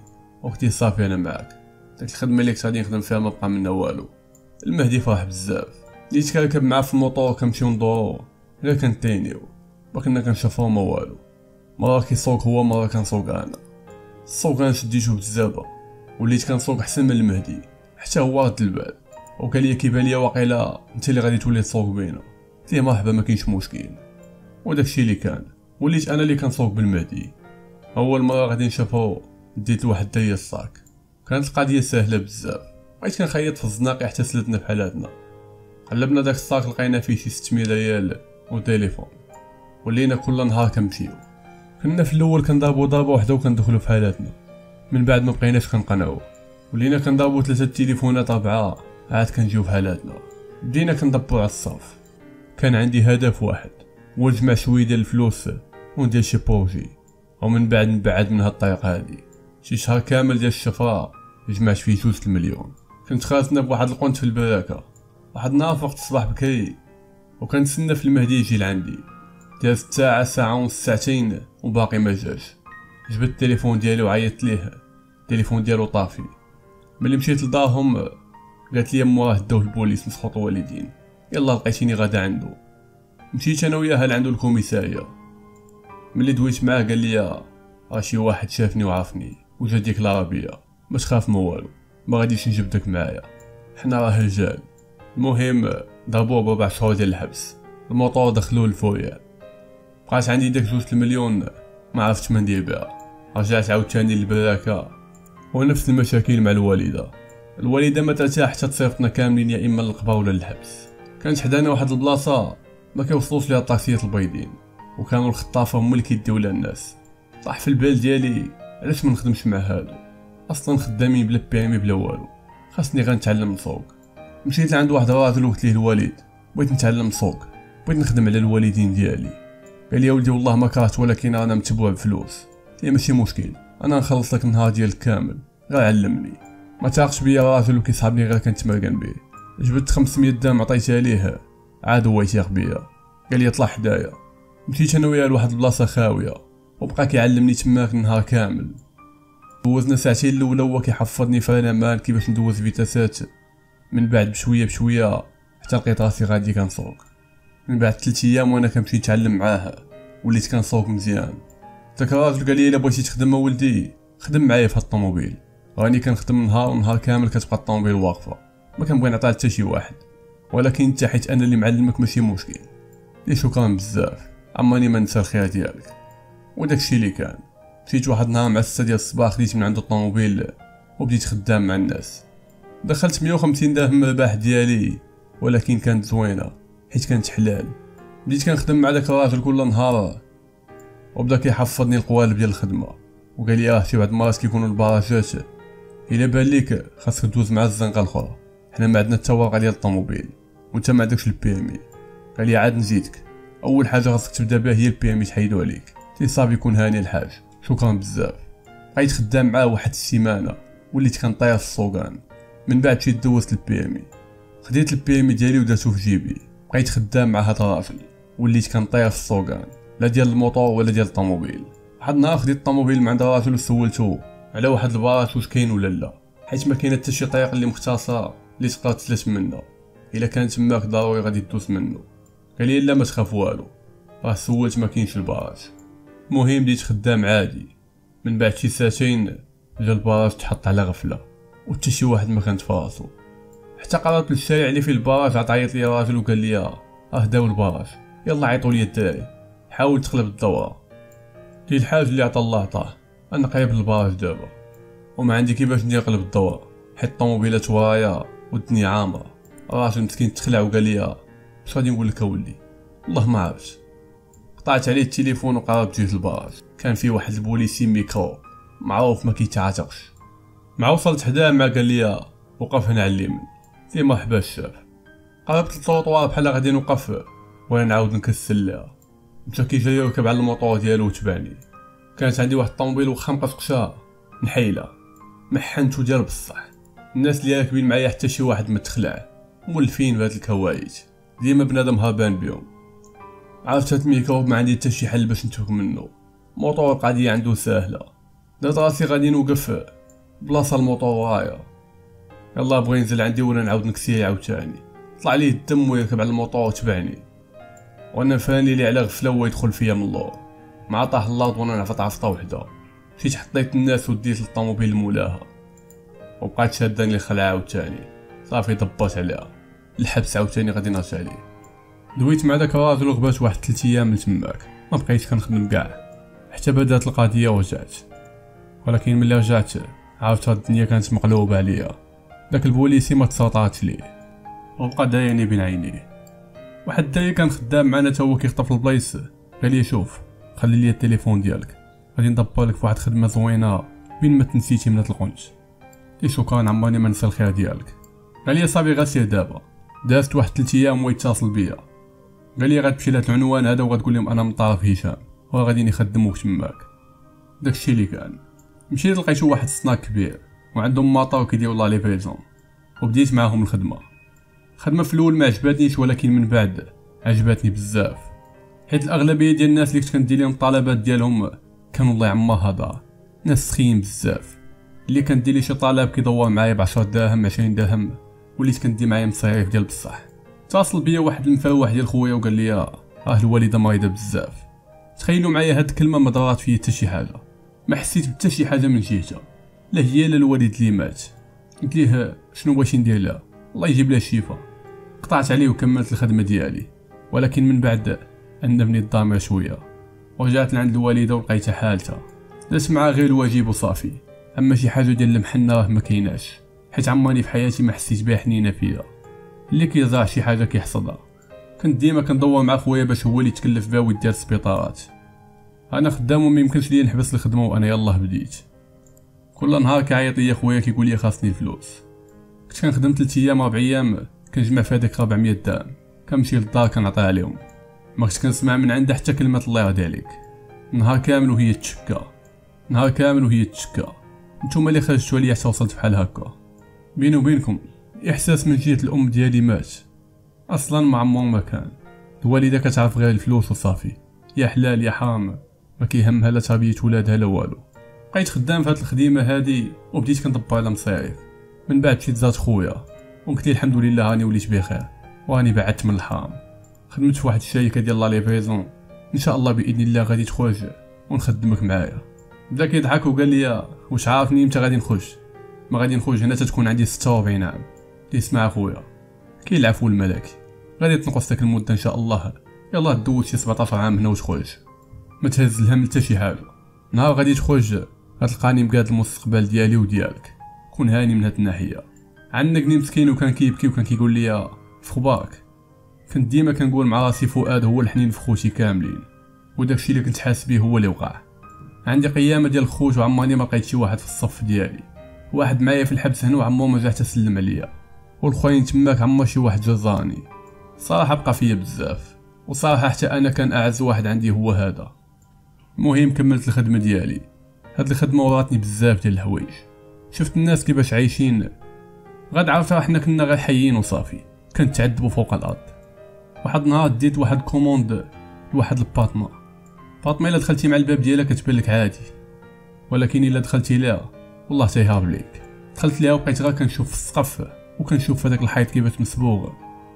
اختي صافي انا معاك. داك الخدمه اللي كنت غادي نخدم فيها ما بقى منها والو. المهدي فرح بزاف، بديت كنركب معاه في الموطور كنمشيو ندورو غير كنتينيو، ما كنا كنشوفو ما والو. مرة كيسوق هو مرة كنسوق انا. السوق انا شديتو بالزابه، وليت كنسوق احسن من المهدي حتى هو رد البال وقال لي كيبان ليا واقيلا انت اللي غادي تولي تسوق بينا. قلت ليه مرحبا ما كاينش مشكل. وداكشي اللي كان، وليت انا اللي كنسوق بالمهدي. اول مره غادي نشوفو ديت لواحد داية الصاك، كانت القضيه سهله بزاف. بقيت كنخيط في الزناقي حتى سلتنا بحالاتنا. قلبنا داك الصاك لقينا فيه شي 600 ريال وتليفون، ولينا كل نهار كنمشيو. كنا في الاول كنضربو ضربه وحده وكندخلو في حالاتنا، من بعد ما بقيناش كنقنعو ولينا كنضربو 3 تليفونات 4 عاد كنجيو في حالاتنا. بدينا كندبرو على الصرف. كان عندي هدف واحد هو نجمع شويه ديال الفلوس وندير شي بروجي، ومن بعد نبعد من هاد الطريق هادي. شي شهر كامل ديال الشفره جمعت فيه 2 المليون. كنت خاصنا بواحد القنت في البراكه. واحد النهار فقت الصباح بكري وكنتسنى في المهدي يجي لعندي. دازت ساعه ساعه ونص ساعتين وباقي ما جاش. جبت التليفون ديالي وعيطت ليه، التليفون ديالو طافي. ملي مشيت لدارهم قالت لي موراه داو البوليس مسخوط والدين. يلا لقيتيني غادا عنده. مشيت انا وياها لعندو الكوميساريه. ملي دويت معاه قال لي راه شي واحد شافني وعرفني وجا ديك العربيه، ما تخاف ما والو، ما غاديش نجبدك معايا، حنا راه رجال. المهم ضربوه ب4 شهور ديال الحبس. الموطور دخلوه للفويال. بقات عندي داك 2 المليون ما عرفتش ما ندير بها. رجعت عاوتاني للبراكه ونفس المشاكل مع الوالده ما ترتاح حتى تصيفطنا كاملين يا اما للقبر ولا للحبس. كانت حدانا واحد البلاصه ما كيوصلوش ليها الطاكسيات البيضين، وكانوا الخطافه هما اللي كيديو لها الناس. طاح في البال ديالي علاش ما نخدمش مع هادو، اصلا خدامين بلا بيرمي بلا والو، خاصني غنتعلم نسوق. مشيت لعند واحد الراجل وقلت ليه الوالد بغيت نتعلم نسوق، بغيت نخدم على الوالدين ديالي. قال لي يا ولدي والله ما كرهت ولكن انا متبوع بفلوس. قلت ماشي مشكل، انا نخلص لك النهار ديالك كامل، غير علمني. ما تاقش بيا راجل وكيصحابني غير كنتمرقن بيه. جبت 500 درهم عطيتها ليه، عاد هو يتيق بيا. قال لي طلع حدايا. مشيت انا وياه لواحد البلاصه خاويه وبقى كيعلمني تماك النهار كامل. دوزنا ساعتين الاولى هو كيحفظني في الامان كيفاش ندوز فيتاسات. من بعد بشويه بشويه حتى لقيت راسي غادي كنسوق. من بعد 3 ايام وانا كنمشي نتعلم معاه وليت كنسوق مزيان. داك الراجل قال لي الا بغيتي تخدم ولدي خدم معايا في هاد الطوموبيل، راني كنخدم نهار ونهار كامل كتبقى الطوموبيل واقفه، ما كنبغي نعطيها حتى شي واحد، ولكن انت حيت انا اللي معلمك ماشي مشكل. لي شكرا بزاف، عماني ما ننسى الخير ديالك. وداكشي اللي كان. مشيت واحد النهار مع 6 ديال الصباح خديت من عنده الطوموبيل وبديت خدام مع الناس. دخلت 150 درهم الرباح ديالي، ولكن كانت زوينه حيت كانت حلال. بديت كنخدم مع داك الراجل كل نهار وبدا كيحفظني القوالب ديال الخدمه، وقال لي شي بعض المرات كيكونوا الباراجات الا بان ليك خاصك دوز مع الزنقه الاخرى، حنا ما عندنا حتى ورقه ديال الطوموبيل وانت ما عندكش البيرمي. قال لي عاد نزيدك، اول حاجه خاصك تبدا بها هي البيرمي تحيدو عليك. صافي يكون هاني الحاج، شكرا بزاف. بقيت خدام معاه واحد السيمانه وليت كنطير في السوقان. من بعد مشيت دوزت البيرمي، خديت البيرمي ديالي ودرتو في جيبي. بقيت خدام مع هاد الراجل وليت كنطير في السوقان، لا ديال الموطور ولا ديال الطوموبيل. واحد النهار خديت الطوموبيل من عند الراجل وسولتو على واحد البلاص واش كاين ولا لا، حيت ما كاينه حتى شي طريق اللي مختصره اللي تقدر تسلت منها، الا كان تماك ضروري غادي دوز منه. قال لي لا ما تخاف والو، راه سولت ما كاينش البراج. المهم بديت خدام عادي. من بعد شي ساعتين جا البراج تحط على غفله وحتى شي واحد ما كانت فراسو. حتى قربت للشارع اللي فيه البراج عاد عيط لي راجل وقال لي داو البراج، يلا عيطوا لي الدراري حاول تقلب الدوره. قلت الحاج اللي عطا الله عطاه، انا قريب للبراج دابا وما عندي كيفاش ندير قلب الدوره حيت الطوموبيلات ورايا والدنيا عامره. الراجل مسكين تخلع وقال لي اش غادي نقول لك اولي، والله ما عرفت. قطعت عليه التليفون وقربت جيت البراج. كان فيه واحد البوليسي ميكرو معروف ما كيتعاتقش. مع وصلت حداه ما قال لي وقف هنا على اليمين. قلت له مرحبا الشاف. قربت الطوطوار بحال غادي نوقف وانا نعاود نكسل ليها، مشى كيجي يركب على الموطور ديالو وتبعني. كانت عندي واحد الطوموبيل وخا مقشقشه نحيله محنتو ديال بصح. الناس اللي راكبين معايا حتى شي واحد ما تخلع، مولفين بهاد الكوايت ديما بنادم هربان بيهم. عرفت هاد الميكرو ما عندي حتى شي حل باش نتفك منه. موطور القضيه عنده ساهله. درت راسي غادي نوقف بلاصه الموطور ورايا. يلا بغي ينزل عندي ولا نعاود نكسيه عاوتاني. طلع ليه الدم ويركب على الموطور وتبعني، وانا فاني لي على غفله ويدخل فيا من اللور. مع طاح اللارض وانا نعفط عفطه وحده. مشيت حطيت الناس وديت للطوموبيل مولاها، وبقات شاداني الخلعه عاوتاني. صافي ضبات عليها الحبس عاوتاني غادي نرجع ليه. دويت مع داك الراجل وغبات واحد 3 ايام من تماك، ما بقيتش كنخدم كاع حتى بدات القضيه ورجعت. ولكن ملي رجعت عرفت هاد الدنيا كانت مقلوبه عليا. داك البوليسي ما تسلطاتش ليه وبقى دايرني بين عينيه. واحد الداير كان خدام معنا تا هو كيخطف البلايص، قال لي شوف خلي لي التليفون ديالك غادي ندبر لك فواحد خدمه زوينه بين ما تنسيتي من القنت. لي شكرا عمرني ما نسى الخير ديالك. قال لي صافي غسير دابا. دازت واحد 3 ايام ويتصل بيا، قال لي غتمشي لهاد العنوان هذا وغتقول لهم انا من طرف هشام وغادي نخدموك تماك. داكشي اللي كان. مشيت لقيتو واحد السناك كبير وعندهم ماطور كيديروا لا ليفريزون، وبديت معاهم الخدمه. الخدمه في الاول ما عجبتنيش، ولكن من بعد عجبتني بزاف، حيت الاغلبيه ديال الناس اللي كنت كندير لهم الطلبات ديالهم كانوا الله يعمر هضره، ناس سخين بزاف. اللي كندير لي شي طلب كيدور معايا ب 10 دراهم 20 درهم، وليت كندير معايا مصاريف ديال بصح. اتصل بيا واحد المفروح ديال خويا وقال لي راه الوالده مريضه بزاف. تخيلوا معايا هاد الكلمه ما ضرات فيا حتى شي حاجه، ما حسيت بتا شي حاجه من جهتها، لا هي لا الوالد اللي مات. قلت ليه شنو باغي ندير لها، الله يجيب لها الشفاء. قطعت عليه وكملت الخدمه ديالي. ولكن من بعد انبني الضمير شويه، ورجعت لعند الوالده ولقيتها حالتها، درت معها غير الواجب وصافي. اما شي حاجه ديال المحنه راه ما كايناش، حيت عمرني في حياتي ما حسيت بها حنينه فيا. اللي كيزرع شي حاجه كيحصدها. كنت ديما كندور مع خويا باش هو اللي يتكلف بها ويدير السبيطارات. انا خدام وما يمكنش ليا نحبس الخدمه وانا يلاه بديت. كل نهار كيعيط ليا خويا كيقول لي خاصني الفلوس. كنت كنخدم 3 ايام 4 ايام كنجمع في هذيك 400 درهم، كنمشي للدار كنعطيها لهم. ما كنت كنسمع من عنده حتى كلمه الله يرضي عليك. نهار كامل وهي تشكى، نهار كامل وهي تشكى. نتوما اللي خرجتوا عليا حتى وصلت بحال هكا. بيني وبينكم احساس من جهه الام ديالي مات اصلا ما عمره ما كان. الوالده كتعرف غير الفلوس وصافي، يا حلال يا حرام، ما كيهمها لا تربيه ولادها لا والو. بقيت خدام في هاد الخديمه هادي وبديت كندبر على مصاريف. من بعد مشيت زارت خويا وقلت ليه الحمد لله راني وليت بخير وراني بعدت من الحرام. خدمت في واحد الشركه ديال لا ليفريزون، ان شاء الله باذن الله غادي تخرج ونخدمك معايا. بدا كيضحك وقال لي واش عارفني امتى غادي نخرج؟ ما غادي نخرج هنا تتكون عندي 46 عام. تسمع خويا كاين العفو الملكي، غادي تنقص داك المده ان شاء الله. يلاه دوز شي 17 عام هنا وتخرج، ما تهز الهم حتى شي حاجه. نهار غادي تخرج غتلقاني مقاد المستقبل ديالي وديالك. كون هاني من هاد الناحيه. عنقني مسكين وكان كيبكي وكان كيقول لي فخبارك. كنت ديما كنقول مع راسي فؤاد هو الحنين في خوتي كاملين، وداكشي اللي كنت حاس بيه هو اللي وقع. عندي قيامه ديال الخوت وعمرني ما لقيت شي واحد في الصف ديالي. واحد معايا في الحبس هنا وعمو ما جا حتى سلم عليا، والخوين تماك عمر شي واحد جزاني. صراحه بقى فيا بزاف، وصراحه حتى انا كان اعز واحد عندي هو هذا. المهم كملت الخدمه ديالي. هاد الخدمه وراتني بزاف ديال الحوايج. شفت الناس كيفاش عايشين، غاد عرفت حنا كنا غير حيين وصافي، كنتعذبوا فوق الارض. واحد النهار ديت واحد كوموند لواحد الباطمه. فاطمه الا دخلتي مع الباب ديالها كتبان لك عادي، ولكن الا دخلتي ليها والله تيهرب ليك. دخلت ليها وبقيت غير كنشوف في السقف وكنشوف هذاك الحيط كيفاش مسبوغ،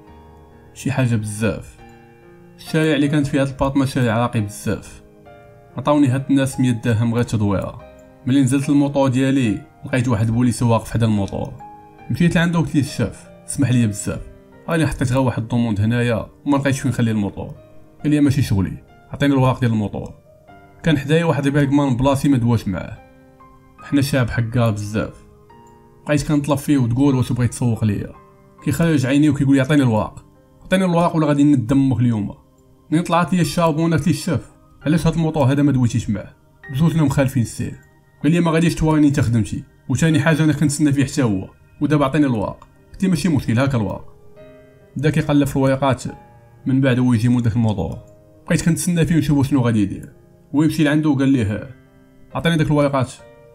شي حاجه بزاف. الشارع اللي كانت فيه هاد الباطمه شارع راقي بزاف. عطاوني هاد الناس 100 درهم غير تدويره. ملي نزلت الموطور ديالي لقيت واحد البوليسي واقف حدا الموطور. مشيت لعندو قلت ليه الشاف اسمح لي بزاف، راني حطيت غير واحد الضموند هنايا وما لقيتش فين نخلي الموطور. قال لي ماشي شغلي، عطيني الورق ديال الموطور. كان حدايا واحد البيركمان بلاصي ما دواش معاه. حنا شاب حقار بزاف. بقيت كنطلب فيه وتقول واش بغيت تسوق ليا. كيخرج عيني وكيقول لي عطيني الورق، عطيني الورق ولا غادي ندمك اليوم. ملي طلعت ليا الشابونه قلت ليه الشاف علاش هاد الموطور هذا ما دويتيش معاه، بزوجنا مخالفين السير. قال لي ما غاديش توريني انت خدمتي، وثاني حاجه انا كنتسنى فيه حتى هو، ودابا عطيني الورق. قلت ليه ماشي مشكل هاك الورق. بدا كيقلب في الورقات، من بعد هو يجي مول داك الموطور. بقيت كنتسنى فيه ونشوف شنو غادي يدير. هو يمشي لعندو وقال ليه عطيني داك الورقات.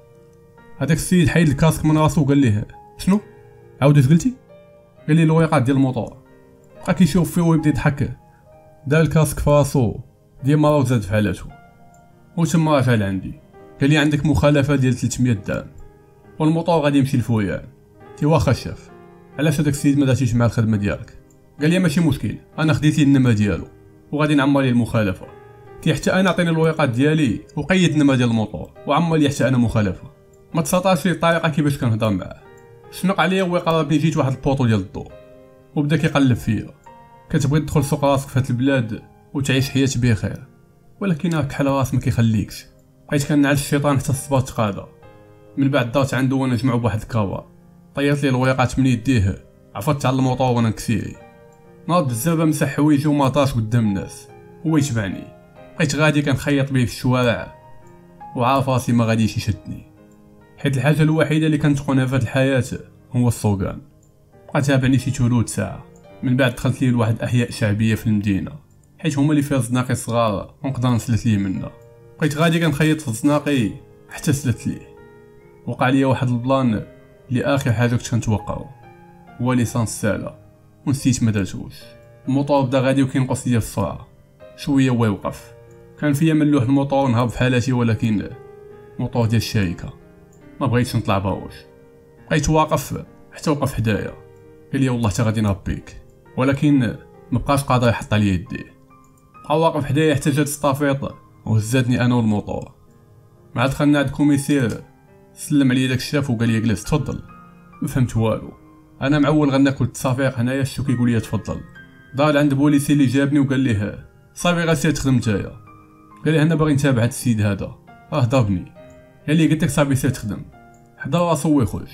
هذاك السيد حيد الكاسك من راسو وقال ليه شنو عاود اش قلتي؟ قال لي الورقات ديال الموطور. بقى كيشوف فيه ويبدا يضحك، دار الكاسك في راسو ديما راه زاد في حالته. وتما رجع لعندي قال لي عندك مخالفه ديال 300 درهم. والموطور غادي يمشي لفويان. تي واخا الشاف، علاش هداك السيد ما دارتيش مع الخدمه ديالك؟ قال لي ماشي مشكل، انا خديت لي النما ديالو وغادي نعمر ليه المخالفه. تي حتى انا عطيني الورقات ديالي وقيد النما ديال الموطور وعمر لي حتى انا مخالفه. ما تسطاش لي الطريقه كيفاش كنهضر معاه. شنق عليا هو قربني جيت واحد البوطو ديال الضوء وبدا كيقلب فيا. كتبغي تدخل سوق راسك في هاد البلاد وتعيش حياه بخير، ولكن راك كحل راس ما كيخليكش. بقيت كنعس الشيطان حتى الصباح تقاضى. من بعد دارت عنده وانا نجمعو بواحد الكاوا، طيرت ليه الورقات من يديه، عفرت على الموطور وانا نكسيري. ناض بالزبا مسح حوايجو وما طاش قدام الناس، هو يتبعني. بقيت غادي كنخيط بيه في الشوارع وعارف راسي ما غاديش يشدني، حيت الحاجه الوحيده اللي كنتقنها في هاد الحياه هو السوقان. بقى تابعني شي ثلث ساعه، من بعد دخلت ليه لواحد الاحياء شعبيه في المدينه، حيت هما اللي فيها الزناقي صغار ونقدر نسلت ليه منها. بقيت غادي كنخيط في الزناقي حتى سلت ليه. وقع ليا واحد البلان اللي اخر حاجه كنت كنتوقعو هو ليسانس سالا، ونسيت ما درتوش. الموطور بدا غادي وكينقص ليا في السرعه شويه ويوقف. كان فيا من لوح الموطور نهرب في حالاتي، ولكن موطور ديال الشركه ما بغيتش نطلع باوش. بقيت واقف حتى وقف حدايا، قال لي والله حتى غادي نربيك، ولكن ما بقاش قادر يحط عليا يديه. بقى واقف حدايا حتى جات الطافيط وهزاتني انا والموطور. مع دخلنا عند الكوميسير، سلم عليا داك الشاف وقال لي جلس تفضل. ما فهمت والو، انا معول غناكل التصافيق هنايا. شتو كيقول لي تفضل. دار عند بوليسي اللي جابني وقال ليه صافي غاسي تخدم نتايا. قال لي انا باغي نتابع هاد السيد هذا، راه ضربني. قال لي قلت لك صافي سير تخدم، حضر راسو ويخرج.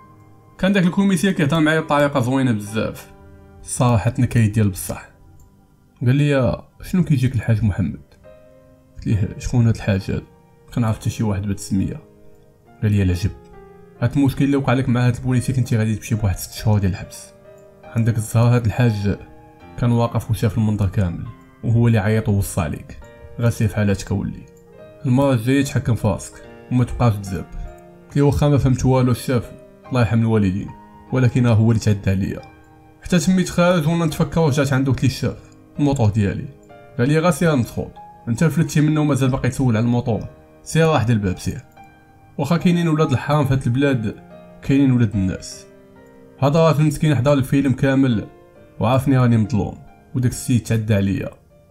كان داك الكوميسير كيهضر معايا بطريقه زوينه بزاف، الصراحه تنكايد ديال بصح. قال لي شنو كيجيك الحاج محمد؟ قلت ليه شكون هاد الحاج هذا؟ كنعرف حتى شي واحد بهاد السميه. قال لي العجب، هاد المشكل اللي وقع لك مع هاد البوليسي كنتي غادي تمشي بواحد 6 شهور ديال الحبس. عندك الزهر هاد الحاج كان واقف وشاف المنظر كامل، وهو اللي عيط ووصى عليك. غاسي في حالاتك ولي، المره الجايه تحكم في راسك وما تبقاش تزاب. قلت له واخا ما فهمت والو الشاف، الله يرحم الوالدين، ولكن هو اللي تعدى عليا. حتى تميت خارج وانا نتفكر ورجعت عنده. قلت ليه الشاف الموطور ديالي. قال لي غاسي ندخل، انت فلتتي منه ومازال باقي تسول على الموطور. سير واحد الباب سير. واخا كاينين ولاد الحرام في هاد البلاد، كاينين ولاد الناس. هذا راه المسكين حضر الفيلم كامل وعرفني راني مظلوم، وداك السيد تعدى عليا.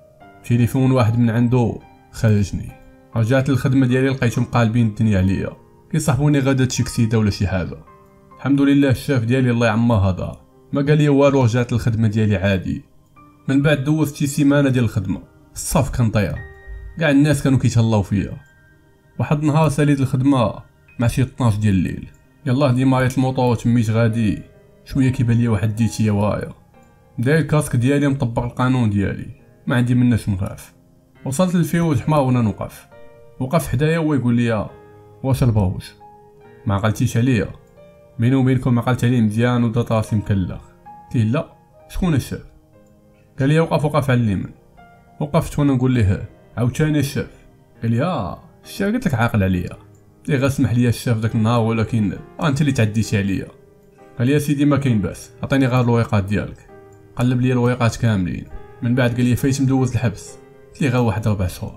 تليفون واحد من عنده خرجني. رجعت للخدمه ديالي لقيتهم قالبين الدنيا عليا، كيصاحبوني غدا شي كسيده ولا شي حاجه. الحمد لله الشاف ديالي الله يعمر هذا ما قال لي والو، رجعت للخدمه ديالي عادي. من بعد دوزت شي سيمانه ديال الخدمه، الصف كان طير، كاع الناس كانوا كيتهلاو فيا. واحد النهار ساليت الخدمه مع شي 12 ديال الليل، يلاه ديماريت الموطور تميت غادي شويه كيبان لي واحد ديتيا واعيه. داير الكاسك ديالي مطبق القانون ديالي، ما عندي مناش نخاف. وصلت للفيروز حمار وانا نوقف. وقف حدايا وهو يقول لي واش البروج؟ ما عقلتيش عليا؟ بيني وبينكم عقلت عليه مزيان ودات راسي مكلخ. قلت له لا شكون الشاف؟ قال لي وقف على اليمين. وقفت وانا نقول ليه عاوتاني الشاف. قال لي الشاف قلت لك عاقل عليا. قلت له غير سمح لي الشاف داك النهار، ولكن انت اللي تعديتي عليا. قال لي سيدي ما كاين باس، عطيني غير الورقات ديالك. قلب لي الورقات كاملين، من بعد قال لي فايت مدوز الحبس. قلت لي غير واحد 4 شهور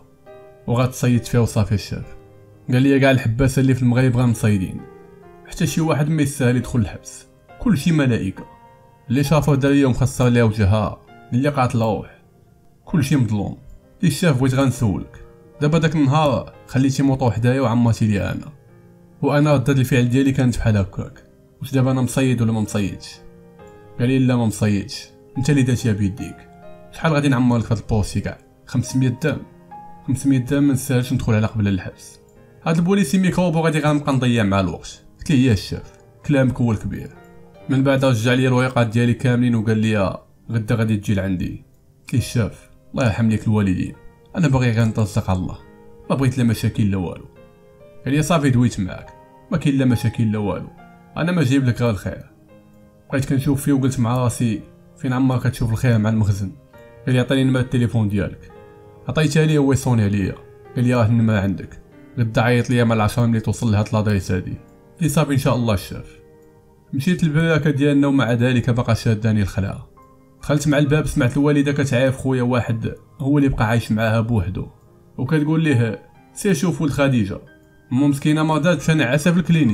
وغتصيد فيه وصافي الشاف. قال لي كاع الحباسه اللي في المغرب غا مصيدين، حتى شي واحد ما يستاهل يدخل الحبس، كلشي ملائكه. اللي شافو دريه ومخسر ليها وجهها، اللي قاتل روح، كلشي مظلوم. اللي شاف بغيت غنسولك، دابا داك النهار خليتي موطو حدايا وعمرتي لي انا، وانا ردة الفعل ديالي كانت بحال هكاك. واش دابا انا مصيد ولا ما مصيدش؟ قال لي لا ما مصيدش، انت اللي درتيها بيديك. شحال غادي نعمر لك هاد البوستي كاع؟ 500 درهم. 500 درهم ما نسالش ندخل على قبل الحبس. هاد البوليسي ميكروب وغادي غنبقى نضيع مع الوقت. قلت ليه يا الشاف كلامك هو الكبير. من بعد رجع لي الورقات ديالي كاملين وقال لي غدا غادي تجي لعندي. قلت ليه الشاف الله يرحم ليك الوالدين، انا باغي غير نتصدق على الله، ما بغيت لا مشاكل لا والو. قال لي صافي دويت معاك، ما كاين لا مشاكل لا والو، انا ما جايب لك غير الخير. بقيت كنشوف فيه وقلت مع راسي فين عمرك كتشوف الخير مع المخزن. قال لي عطيني نمرة التليفون ديالك. عطيتها ليه هو يصوني عليا، قال لي راه النمرة عندك، غدا عيط ليا مع 10 ملي توصل لهاد لادريس هادي. لي صافي ان شاء الله الشاف. مشيت للبراكه ديالنا ومع ذلك بقى شاداني الخلعه. دخلت مع الباب سمعت الوالده كتعايف خويا واحد هو اللي بقى عايش معاها بوحدو، وكتقول ليه سير شوف ولد خديجه، مو مسكينه مرضات باش نعسها في الكلينيك.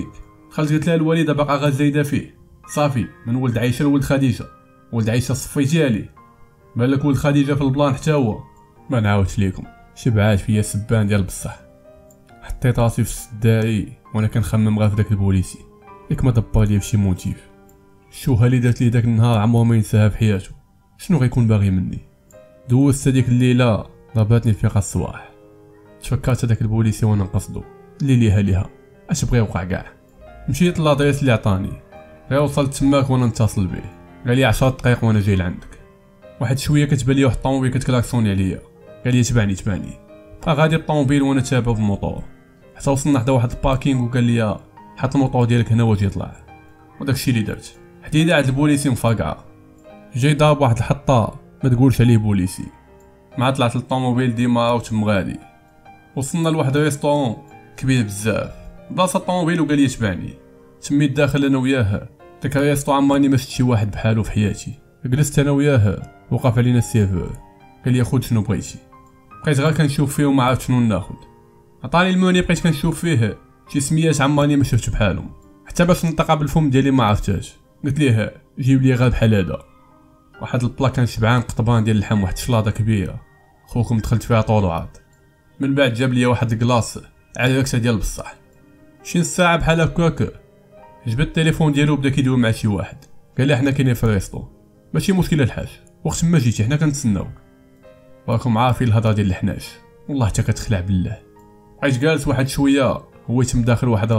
دخلت قلت لها الوالده باقا غا زايده فيه، صافي من ولد عائشه لولد خديجه، ولد عائشه صفيتي عليه، بالك ولد خديجه في البلان حتى هو. ما نعاودش ليكم، شبعات فيا سبان ديال بصح. حطيت راسي في الصداعي وانا كنخمم غير في داك البوليسي ياك ما دبر ليا بشي موتيف. الشوهه اللي دات لي داك النهار عمره ما ينساها في حياته. شنو غيكون باغي مني؟ دوزت هذيك الليله ضرباتني الفيقه الصباح. تفكرت هذاك البوليسي وانا نقصدو اللي ليها اش بغى يوقع كاع. مشيت للادريس اللي عطاني، غير وصلت تماك وانا نتصل به، قال لي 10 دقائق وانا جاي لعندك. واحد شويه كتبان لي واحد الطوموبيل كتكلاكسوني عليا، قال لي تبعني غادي الطوموبيل وانا تابع بالموطور حتى وصلنا حدا واحد الباركينغ وقال لي حط الموطور ديالك هنا واجي يطلع. وداكشي اللي درت. حديده عند البوليسي مفرقعه، جاي ضارب واحد الحطه ما تقولش عليه بوليسي. مع طلعت للطوموبيل ديما وتم غادي. وصلنا لواحد ريستورون كبير بزاف بلاصه الطوموبيل وقال لي تبعني. تميت داخل انا وياه، داك الريستورون عمرني ما شفت شي واحد بحالو في حياتي. جلست انا وياه، وقف علينا السيرفور قال لي خذ شنو بغيتي. بقيت غير كنشوف فيه وما عرفت شنو ناخذ. عطاني الموني بقيت كنشوف فيه شي سميات عمرني ما شفت بحالهم، حتى باش نطق بالفم ديالي ما عرفتهاش. قلت ليه جيب لي غير بحال هذا. واحد البلا كان شبعان قطبان ديال اللحم، واحد شلاضه كبيره خوكم دخلت فيها طولوعات. من بعد جاب لي واحد الكلاص عركسه ديال بصح. شي نص ساعه بحال هكاك جبت التليفون ديالو بدا كيدوي مع شي واحد، قال لي حنا كاينين في الريستو ماشي مشكل الحاج، وقت ما جيتي حنا كنتسناوك. راكم عارفين الهضره ديال الحناش، والله حتى كتخلع بالله. عايش جالس واحد شويه هو يتم داخل واحد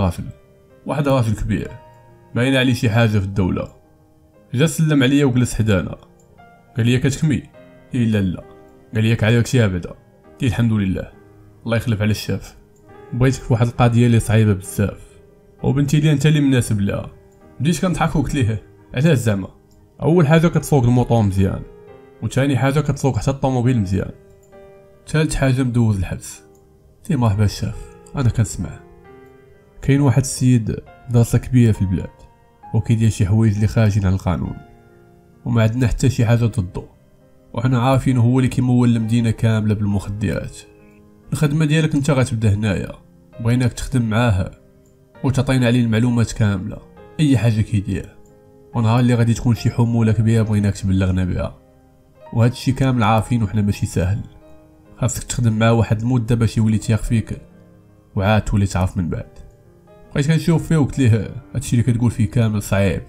راجل كبير باين عليه شي حاجه في الدوله. جا سلم عليا وجلس حدانا، قال لي كتكمي؟ لا. قال لي عياك ابدا. قلت الحمد لله الله يخلف على الشاف، بغيتك في واحد القضيه اللي صعيبه بزاف وبنتي لي انت اللي مناسب لها. بديت كنضحك وقلت ليه علاش زعما؟ اول حاجه كتسوق الموطور مزيان، وثاني حاجه كتسوق حتى الطوموبيل مزيان، ثالث حاجه مدوز الحبس. قلت مرحبا الشاف انا كنسمع. كاين واحد السيد دراسه كبيره في البلاد وكيدير شي حوايج اللي خارجين على القانون وما عندنا حتى شي حاجه ضده، وحنا عارفين هو اللي كيمول المدينه كامله بالمخدرات. الخدمه ديالك انت غتبدا هنايا، بغيناك تخدم معاه وتعطينا عليه المعلومات كامله اي حاجه كيدير، ونهار اللي غادي تكون شي حموله كبيره بغيناك تبلغنا بها. وهذا الشيء كامل عارفين وحنا ماشي ساهل، خاصك تخدم معاه واحد المده باش يولي تيق فيك وعاد تولي تعرف من بعد. بقيت كنشوف فيه وقلت ليه هادشي اللي كتقول فيه كامل صعيب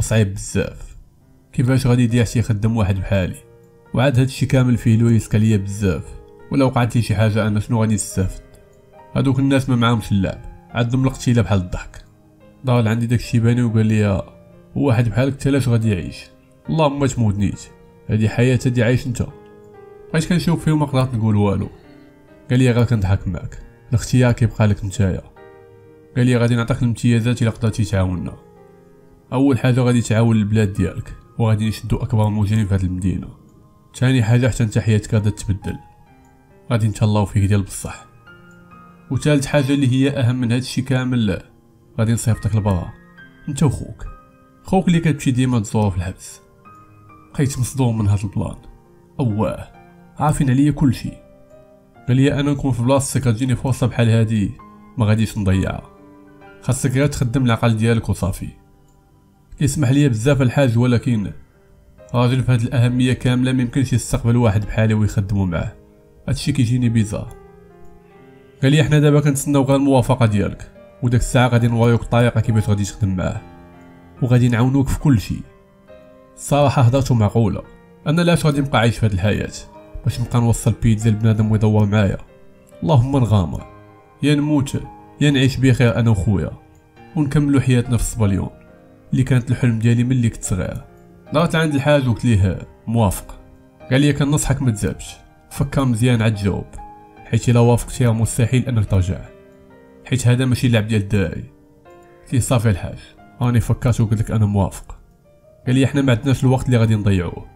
بزاف، كيفاش غادي يدير شي يخدم واحد بحالي؟ وعاد هادشي كامل فيه لويسك عليا بزاف، ولا وقعت لي شي حاجه انا شنو غادي نستافد؟ هادوك الناس ما معاهمش اللعب، عندهم القتيله بحال الضحك. ضال عندي داك الشيباني وقال لي واحد بحالك تلاش غادي يعيش، اللهم ما تموت نيت، هادي حياه هادي عايش انت. بقيت كنشوف فيه وما قدرت نقول والو. قال لي غير كنضحك معاك، الاختيار كيبقى لك نتايا. قال لي غادي نعطيك الامتيازات الا قدرتي تعاوننا. اول حاجه غادي تعاون البلاد ديالك وغادي نشدو اكبر مجرم في هاد المدينه. ثاني حاجه حتى انت حياتك غادا تتبدل، غادي نتهلاو فيك ديال بصح. وثالث حاجه اللي هي اهم من هادشي كامل، غادي نصيفطك لبرا انت وخوك اللي كتمشي ديما تزور في الحبس. بقيت مصدوم من هاد البلان. اواه عارفين عليا كلشي. قال لي انا نكون في بلاصتك كتجيني فرصه بحال هادي ما غاديش نضيعها، خاصك غير تخدم العقل ديالك وصافي. يسمح لي بزاف الحاج، ولكن راجل في هاد الاهميه كامله ما يمكنش يستقبل واحد بحالي ويخدموا معاه، هادشي كيجيني بيزار. قال لي احنا دابا كنتسناو غير الموافقه ديالك، وداك الساعه غادي نوريوك الطريقه كيفاش غادي تخدم معاه وغادي نعاونوك في كل شيء. الصراحه هضرته معقوله، انا لاش غادي نبقى عايش في هاد الحياه باش نبقى نوصل بيتزا لبنادم ويدور معايا؟ اللهم نغامر، يا نموت يا نعيش بخير انا وخويا ونكملوا حياتنا في الصبليون اللي كانت الحلم ديالي ملي كنت صغير. دارت لعند الحاج وقلت ليه موافق. قال لي كنصحك ما تزابش، فكر مزيان عاد جاوب، حيت الا وافقتي مستحيل انك ترجع، حيت هذا ماشي لعب ديال الدراري. قلت ليه صافي الحاج راني فكرت وقلت لك انا موافق. قال لي احنا ما عندناش الوقت اللي غادي نضيعوه.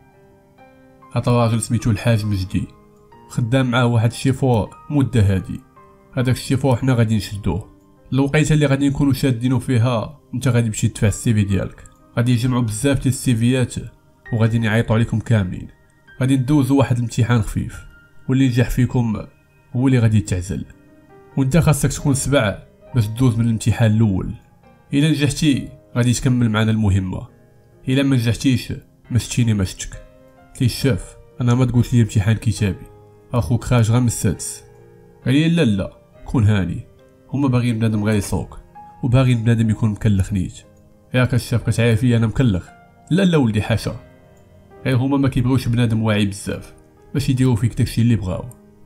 هذا الراجل سميتو الحاج مجدي، خدام معاه واحد الشيفور مده هادي. هذاك الشيفور حنا غادي نشدوه، الوقيته اللي غادي نكونوا شادينو فيها انت غادي تمشي تدفع السيفي ديالك، غادي يجمعوا بزاف ديال السيفيات وغادي يعيطوا عليكم كاملين. غادي ندوزوا واحد الامتحان خفيف واللي ينجح فيكم هو اللي غادي يتعزل، وانت خاصك تكون سبع باش تدوز من الامتحان الاول. الا نجحتي غادي تكمل معنا المهمه، الا ما نجحتيش ما شتيني ما شتك. قلت ليه الشاف انا ما تقولش لي امتحان كتابي، اخوك خارج غير من السادس. قال لي لا كون هاني، هما باغيين بنادم غير يسوق وباغيين بنادم يكون مكلخ نيت. ياك الشاف كتعافي انا مكلخ؟ لا ولدي حاشا، غير هما ما كيبغيوش بنادم واعي بزاف باش يديروا فيك داكشي اللي بغاو.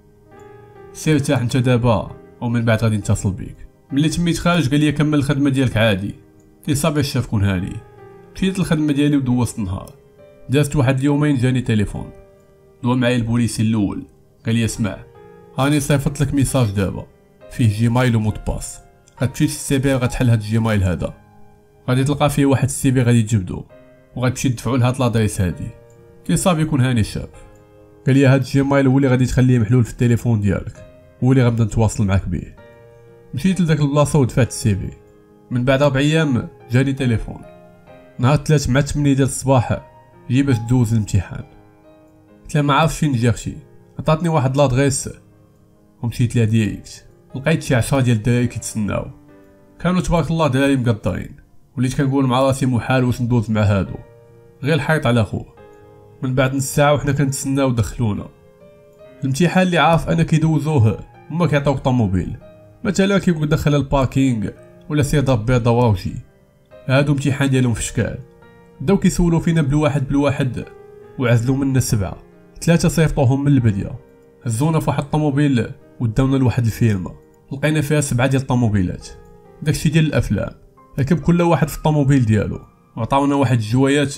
سير ارتاح انت دابا ومن بعد غادي نتصل بيك. ملي تميت خارج قال لي كمل الخدمه ديالك عادي. قلت صافي الشاف كون هاني. مشيت للخدمه ديالي ودوزت النهار. دازت واحد اليومين جاني تليفون، دوا معايا البوليسي الاول قال لي اسمع هاني صيفط لك ميساج دابا فيه جيمايل ومود باس، غتمشي للسيبر غتحل هاد الجيمايل هذا، غادي تلقى فيه واحد السيفي غادي تجبدو وغتمشي تدفعو لهاد لادريس هادي. قلت صافي كون هاني الشاب. قال لي هاد الجيمايل هو اللي غادي تخليه محلول في التليفون ديالك، هو اللي غنبدا نتواصل معاك به. مشيت لذاك البلاصه ودفعت السيفي. من بعد 4 ايام جاني تليفون نهار 3 مع 8 ديال الصباح جي باش دوز الامتحان. قلت له ما عارفش فين نجي اختي، عطاتني واحد لادريس ومشيت لها ديريكت. لقيت شي 10 ديال الدراري كيتسناو، كانوا تبارك الله دراري مقدرين. وليت كنقول مع راسي محال واش ندوز مع هادو، غير الحيط على خوه. من بعد نص ساعه وحنا كنتسناو دخلونا. الامتحان اللي عارف انا كيدوزوه هما كيعطيوك طوموبيل، مثلا كيقول دخل الباركينغ ولا سير ضرب بيضه واوجي. هادو امتحان ديالهم في شكال. بداو كيسولو فينا بالواحد وعزلو منا 7، 3 صيفطوهم من البدايه. هزونا في واحد الطوموبيل وداونا لواحد الفيرما لقينا فيها 7 ديال الطوموبيلات، داكشي ديال الافلام. ركب كل واحد في الطوموبيل ديالو وعطاونا واحد الجوايات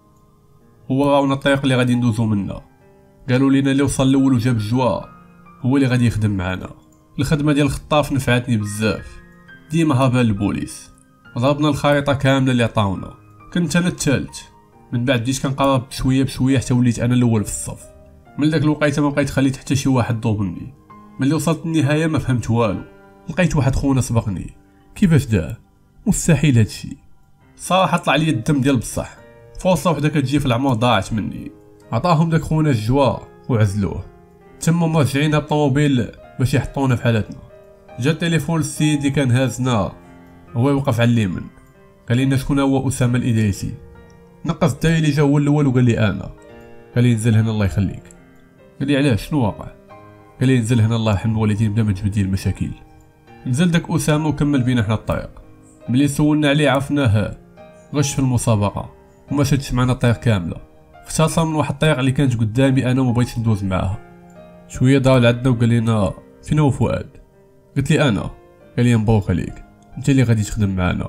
هو راونا الطريق اللي غادي ندوزو منا. قالوا لينا اللي وصل الاول وجاب الجوا هو اللي غادي يخدم معنا. الخدمه ديال الخطاف نفعتني بزاف، ديما هابا البوليس. ضربنا الخريطه كامله اللي عطاونا، كنت انا الثالث. من بعد بديت كنقرب بشويه حتى وليت انا الاول في الصف. من داك الوقيته ما بقيت خليت حتى شي واحد ضربني. ملي وصلت النهايه ما فهمت والو. لقيت واحد خونا سبقني، كيفاش داه؟ مستحيل هادشي. صراحه طلع لي الدم ديال بصح، فرصه وحده كتجي في العمر ضاعت مني. عطاهم داك خونا الجوا وعزلوه. تما مرجعين بالطوموبيل باش يحطونا في حالتنا. جا التليفون للسيد اللي كان هازنا، هو يوقف على اليمين. قال لنا شكون هو اسامه الادريسي. نقص الدري اللي جا هو الاول وقال لي انا. قال لي نزل هنا الله يخليك. قال لي علاش شنو واقع؟ قال لي نزل هنا الله يرحم الوالدين بلا ما تجبد لي المشاكل. نزل داك اسامه وكمل بينا حنا الطريق. ملي سولنا عليه عرفناه غش في المسابقه وما شدش معنا الطريق كامله. اختصر من واحد الطريق اللي كانت قدامي انا وما بغيتش ندوز معاها. شويه دار لعندنا وقال لنا فين هو فؤاد؟ قلت لي انا. قال لي مبروك عليك، انت اللي غادي تخدم معنا.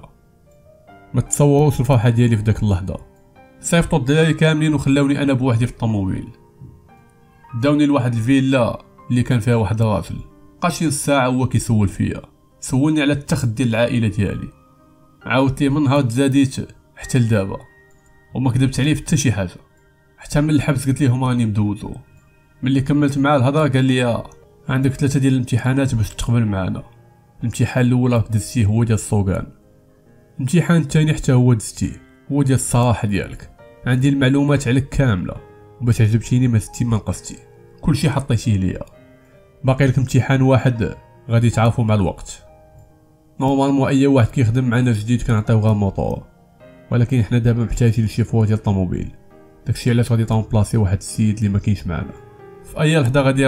ما تصوروش الفرحه ديالي في داك اللحظه. صيفطوا الدراري كاملين وخلاوني انا بوحدي في الطوموبيل. داوني لواحد الفيلا اللي كان فيها واحد الراجل، بقى شي نص ساعه هو كيسول فيا، سولني على التخت ديال العائله ديالي. عاودت ليه من نهار تزاديت حتى لدابا وما كذبت عليه حتى شي حاجه. حتى من الحبس قلت لهم راني مدوزو. ملي كملت معاه الهضره قال لي عندك 3 ديال الامتحانات باش تقبل معنا. الامتحان الاول راك دزتيه هو ديال الصوغان، الامتحان الثاني حتى هو دزتيه هو ديال الصراحه ديالك. عندي المعلومات عليك كامله وباش عجبتيني ما زدتي ما نقصتي، كلشي حطيتيه ليا. باقي لك امتحان واحد غادي تعرفوا مع الوقت. نورمالمون اي واحد كيخدم معنا جديد كنعطيو غير موطور، ولكن حنا دابا محتاجين لشي فوا ديال الطوموبيل. داكشي علاش غادي طونبلاصي واحد السيد اللي ما كاينش معنا. في اي لحظه غادي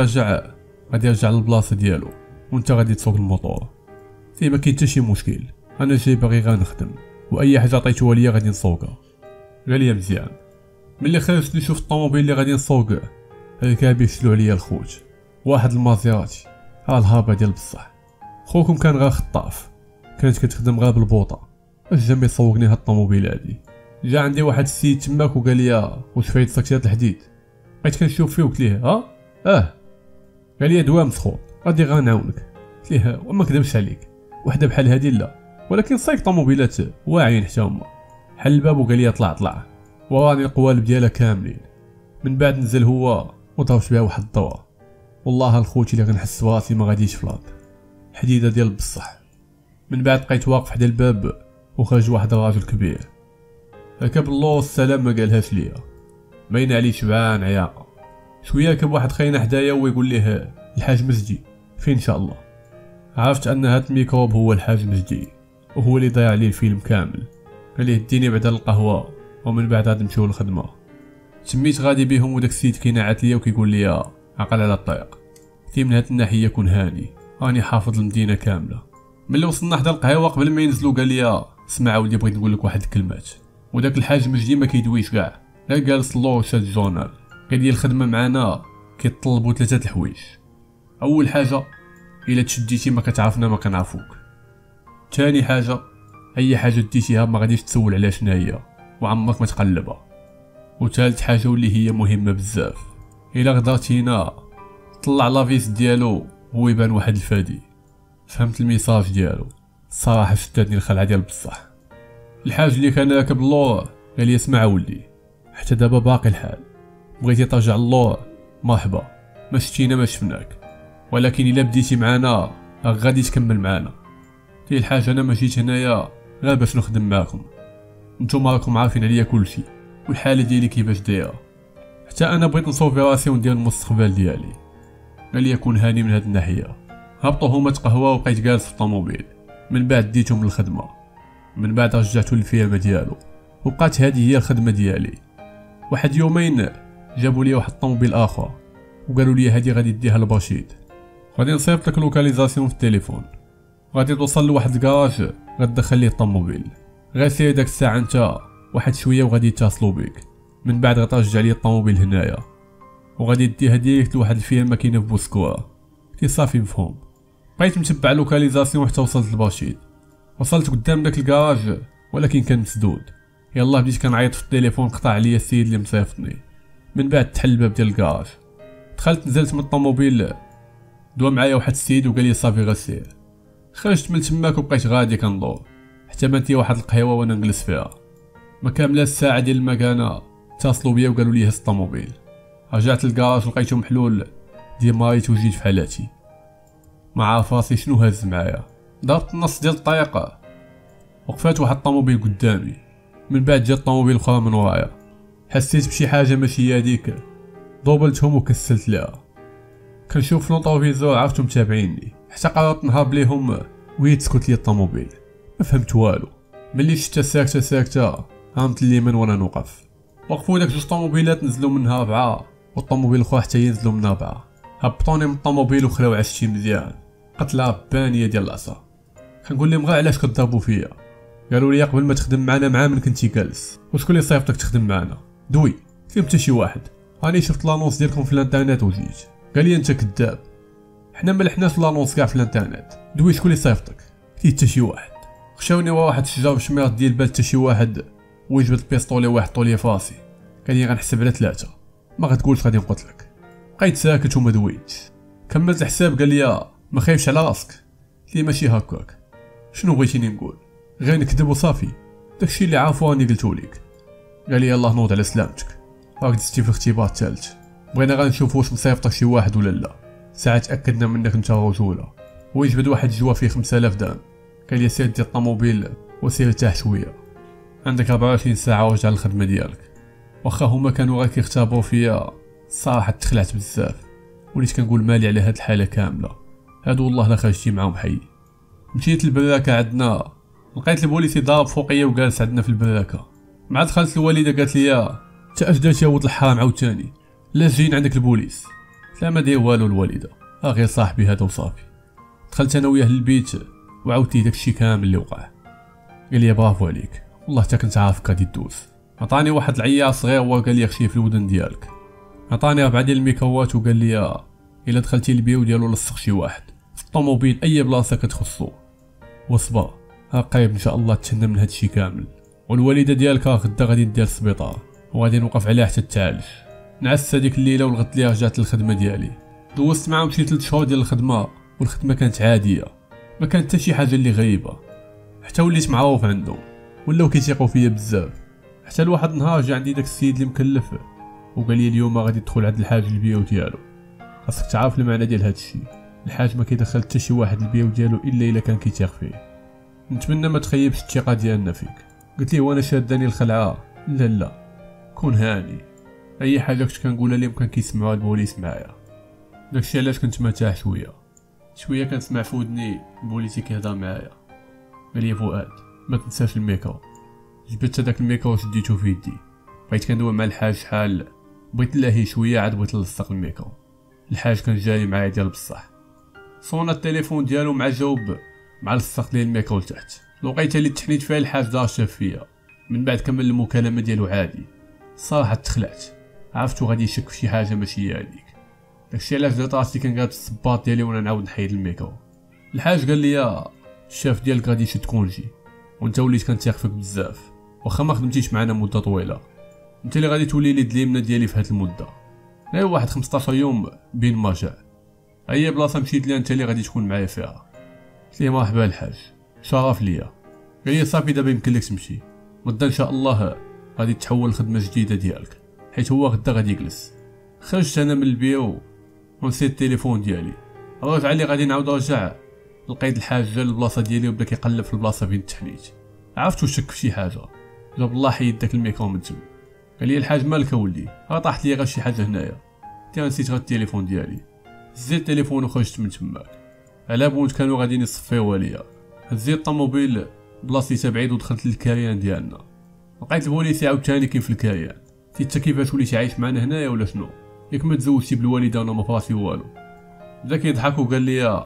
يرجع للبلاصه ديالو وانت غادي تسوق الموطور. فيه ما كاين حتى شي مشكل، انا جاي باغي غير نخدم واي حاجه عطيتوها ليا غادي نسوقها. قال لي مزيان. ملي خرجت نشوف الطوموبيل اللي غادي نسوق ركاب يرسلوا عليا الخوت، واحد المازيراتي الهابه ديال بصح. خوكم كان غير خطاف، كانت كتخدم غير بالبوطه، اش جا يسوقني هاد الطوموبيل هادي. جا عندي واحد السيد تماك وقال لي واش فايت سكتات الحديد. بقيت كنشوف فيه وقلت ليه قال لي دوام مسخوط غادي غنعاونك. قلت ليه وما كذبش عليك، وحده بحال هادي لا، ولكن صايك طوموبيلات واعيين حتى هما. حل الباب وقال لي طلع وراني القوالب ديالها كاملين. من بعد نزل هو وضربت بها واحد الضوء. والله الخوتي اللي غنحس براسي ما غاديش فلاط حديده ديال بصح. من بعد بقيت واقف حدا الباب وخرج واحد الراجل كبير ركب الله السلام ما قالهاش ليا، باين عليه شبعان عياقه. شويه ركب واحد خينا حدايا ويقول ليه الحاج مزدي فين ان شاء الله. عرفت ان هاد الميكروب هو الحاج مزدي وهو اللي ضيع عليه الفيلم كامل. قال لي اديني بعدا القهوه ومن بعد غادي نمشيو للخدمه. تميت غادي بهم وداك السيد كينعت ليا وكيقول لي عقل على الطريق، في من هاد الناحيه كون هاني، راني حافظ المدينه كامله. ملي وصلنا حدا القهوه قبل ما ينزلوا قال لي اسمع ولدي بغيت نقول لك واحد الكلمات. وداك الحاج مجدي ما كيدويش كاع، غير جالس اللور وشاد الجورنال. قال لي الخدمه معانا كيطلبوا 3 الحوايج. اول حاجه الا تشديتي ما كتعرفنا ما كنعرفوك. ثاني حاجه اي حاجه ديتيها ما غاديش تسول على شنو هي وعمرك ما تقلبها. وثالث حاجه واللي هي مهمه بزاف، الا غدرتينا طلع لافيس ديالو هو يبان واحد الفادي. فهمت الميساج ديالو؟ الصراحه شداتني الخلعه ديال بصح. الحاج اللي كان راكب اللور قال لي اسمع ولدي، حتى دابا باقي الحال، بغيتي ترجع اللور مرحبا، ما شتينا ما شفناك، ولكن الا بديتي معانا غادي تكمل معانا. تي الحاج انا ما جيت هنايا غير باش نخدم معاكم، نتوما راكم عارفين عليا كلشي والحاله ديالي كيفاش دايره، حتى انا بغيت نصوفي راسي وندير المستقبل ديالي. قال لي كون هاني من هاد الناحيه. هبطوا هما تقهوا وبقيت جالس في الطوموبيل. من بعد ديتهم للخدمه، من بعد رجعتو للفيرما ديالو وبقات هذه هي الخدمه ديالي. واحد يومين جابوا لي واحد الطوموبيل اخر وقالوا لي هذه غادي ديها لبرشيد، غادي نصيفط لك لوكاليزاسيون في التليفون، غادي توصل لواحد الكراج غتدخل ليه الطوموبيل، غير سير داك الساعه انت واحد شويه وغادي يتصلوا بك، من بعد غترجع لي الطوموبيل هنايا وغادي ديها ديريكت لواحد الفيرما كاينه في بوسكوا. كي صافي مفهوم. بقيت متبع لوكاليزاسيون حتى وصلت لبرشيد. وصلت قدام داك الكراج ولكن كان مسدود. يلا بديت كنعيط في التليفون، قطع عليا السيد اللي مصيفطني. من بعد تحل الباب ديال الكراج، دخلت نزلت من الطوموبيل، دوا معايا واحد السيد وقال لي صافي غسير. خرجت من تماك وبقيت غادي كندور حتى بانت لي واحد القهوه وانا نجلس فيها. ما كامله الساعه ديال المكانه اتصلوا بيا وقالوا لي هز الطوموبيل. رجعت للكراج لقيتو محلول ديماريت وجيت في حالاتي، ما عارف راسي شنو هز معايا. ضربت النص ديال الطريق وقفات واحد الطوموبيل قدامي، من بعد جات طوموبيل اخرى من ورايا. حسيت بشي حاجه ماشي هي هذيك، ضربتهم وكسلت ليها. كنشوف في لونطروفيزور عرفتهم متابعيني، حتى قررت نهرب ليهم وهي تسكت لي الطوموبيل. ما فهمت والو. ملي شفت ساكته هامت اليمين وانا نوقف. وقفوا داك 2 طوموبيلات نزلوا منها 4 والطوموبيل الاخر حتى ينزلوا منها 4. هبطوني من الطوموبيل وخلاو عشتي مزيان، قتله بانيه ديال العصا. كنقول لهم غير علاش كتضربوا فيا؟ قالوا لي قبل ما تخدم معنا مع من كنتي جالس، وشكون اللي صيفطك تخدم معنا؟ دوي فين حتى شي واحد، راني شفت لانونس ديالكم في الانترنت وجيت. قال لي انت كذاب، حنا ما لحناش لانونس كاع في الانترنت. دوي شكون اللي صيفطك؟ قلت حتى شي واحد. خشاوني ورا واحد الشجره بشميرات ديال البال حتى شي واحد، وجبت البيستولي واحد طولي فاسي. قال لي غنحسب على 3، ما غتقولش غادي نقتلك. بقيت ساكت وما دويتش. كملت الحساب قال لي ما خايفش على راسك. قلت لي ماشي هكاك، شنو بغيتيني نقول؟ غير نكذب وصافي، داكشي اللي عارفو راني قلتو ليك. قال لي يلاه نوض على سلامتك، راك دزتي في الاختبار الثالث، بغينا غنشوف واش مصيفطك شي واحد ولا لا. ساعه تاكدنا منك انت رجوله. ويجبد واحد الجوا فيه 5000 درهم. قال لي سير ديال الطوموبيل وسير ارتاح شويه، عندك 24 ساعه ورجع للخدمه ديالك. واخا هما كانوا غير كيختبروا فيا، الصراحه تخلعت بزاف، وليت كنقول مالي على هاد الحاله كامله، هادو والله لا خرجتي معاهم حي. مشيت للبراكه عندنا، لقيت البوليسي ضارب فوقيا وجالس عندنا في البراكه. مع دخلت الوالده قالت لي تا اش درتي يا ولد الحرام عاوتاني؟ لا جايين عندك البوليس. لا ما داير والو الوالده، غير صاحبي هذا وصافي. دخلت انا وياه للبيت وعاودتي داكشي كامل اللي وقع. قال لي برافو عليك، والله حتى كنت عارفك غادي تدوز. عطاني واحد العيار صغير وقال لي خشي في الودن ديالك. عطاني 4 ديال الميكروات وقال لي الا دخلتي للبيو ديالو لصق شي واحد في الطوموبيل اي بلاصه كتخصو، وصبا ها قريب ان شاء الله تهنى من هادشي كامل. والوالده ديالك غدا غادي ندير السبيطار وغادي نوقف عليها حتى تعالج. نعست هذيك الليله والغد ليها رجعت للخدمه ديالي. دوزت معاهم شي 3 شهور ديال الخدمه، والخدمه كانت عاديه، ما كانت حتى شي حاجه اللي غريبه، حتى وليت معروف عندهم، ولاو كيثيقوا فيا بزاف. حتى لواحد النهار جا عندي داك السيد اللي مكلف وقال لي اليوم غادي تدخل عند الحاج البيو ديالو. خاصك تعرف المعنى ديال هادشي، الحاج ما كيدخل حتى شي واحد البيو ديالو الا الا كان كيثيق فيه. نتمنى ما تخيبش الثقه ديالنا فيك. قلت ليه وانا شاداني الخلعه؟ لا كون هاني، اي حاجه كنت كنقولها لهم كان كيسمعوها البوليس معايا. داكشي علاش كنت مرتاح شويه كنسمع في ودني البوليسي كيهضر معايا. قال لي فؤاد ما تنساش الميكرو. جبت هذاك الميكرو شديتو في يدي، بقيت كندوي مع الحاج شحال، بغيت نلاهي شويه عاد بغيت نلصق الميكرو. الحاج كان جاي معايا ديال بصح، صونا التليفون ديالو مع جاوب مع لصق لي الميكرو لتحت. الوقيته اللي تحنيت فيها الحاج دار شاف فيا، من بعد كمل المكالمه ديالو عادي. صراحه تخلعت، عرفتو غادي يشك في شي حاجه ماشي هي هذيك. داكشي علاش درت راسي كنقاد الصباط ديالي وانا نعاود نحيد الميكرو. الحاج قال لي الشاف ديالك غادي يشد كونجي، وانت وليت كنتيق فيك بزاف، واخا ما خدمتيش معنا مده طويله، انت اللي غادي تولي لي اليمنه ديالي في هاد المده. غير واحد 15 يوم بين ما جاء، اي بلاصه مشيت ليها انت اللي غادي تكون معايا فيها. قلت ليه مرحبا الحاج، شرف ليا. قال لي صافي دابا يمكن لك تمشي، غدا ان شاء الله غادي تحول لخدمه جديده ديالك، حيت هو غدا غادي يجلس. خرجت انا من البيرو ونسيت التليفون ديالي. رجع لي غادي نعاود نرجع، لقيت الحاج جا للبلاصه ديالي وبدا كيقلب في البلاصه فين تحنيت. عرفتو شك في شي حاجه، جاب الله حيد داك الميكرو من تما. قال لي الحاج مالك اولي، طاحت لي غير شي حاجه هنايا، حتى نسيت غير التليفون ديالي. هزيت التليفون وخرجت من تماك. على بونت كانوا غاديين يصفيوها ليا. هزيت الطوموبيل بلاصتي بعيد ودخلت للكاريان ديالنا. لقيت البوليسي عاوتاني كاين في الكاريان. انت كيفاش وليتي عايش معنا هنايا ولا شنو؟ ياك ما تزوجتي بالوالده وانا ما فراسي والو؟ بدا كيضحك وقال لي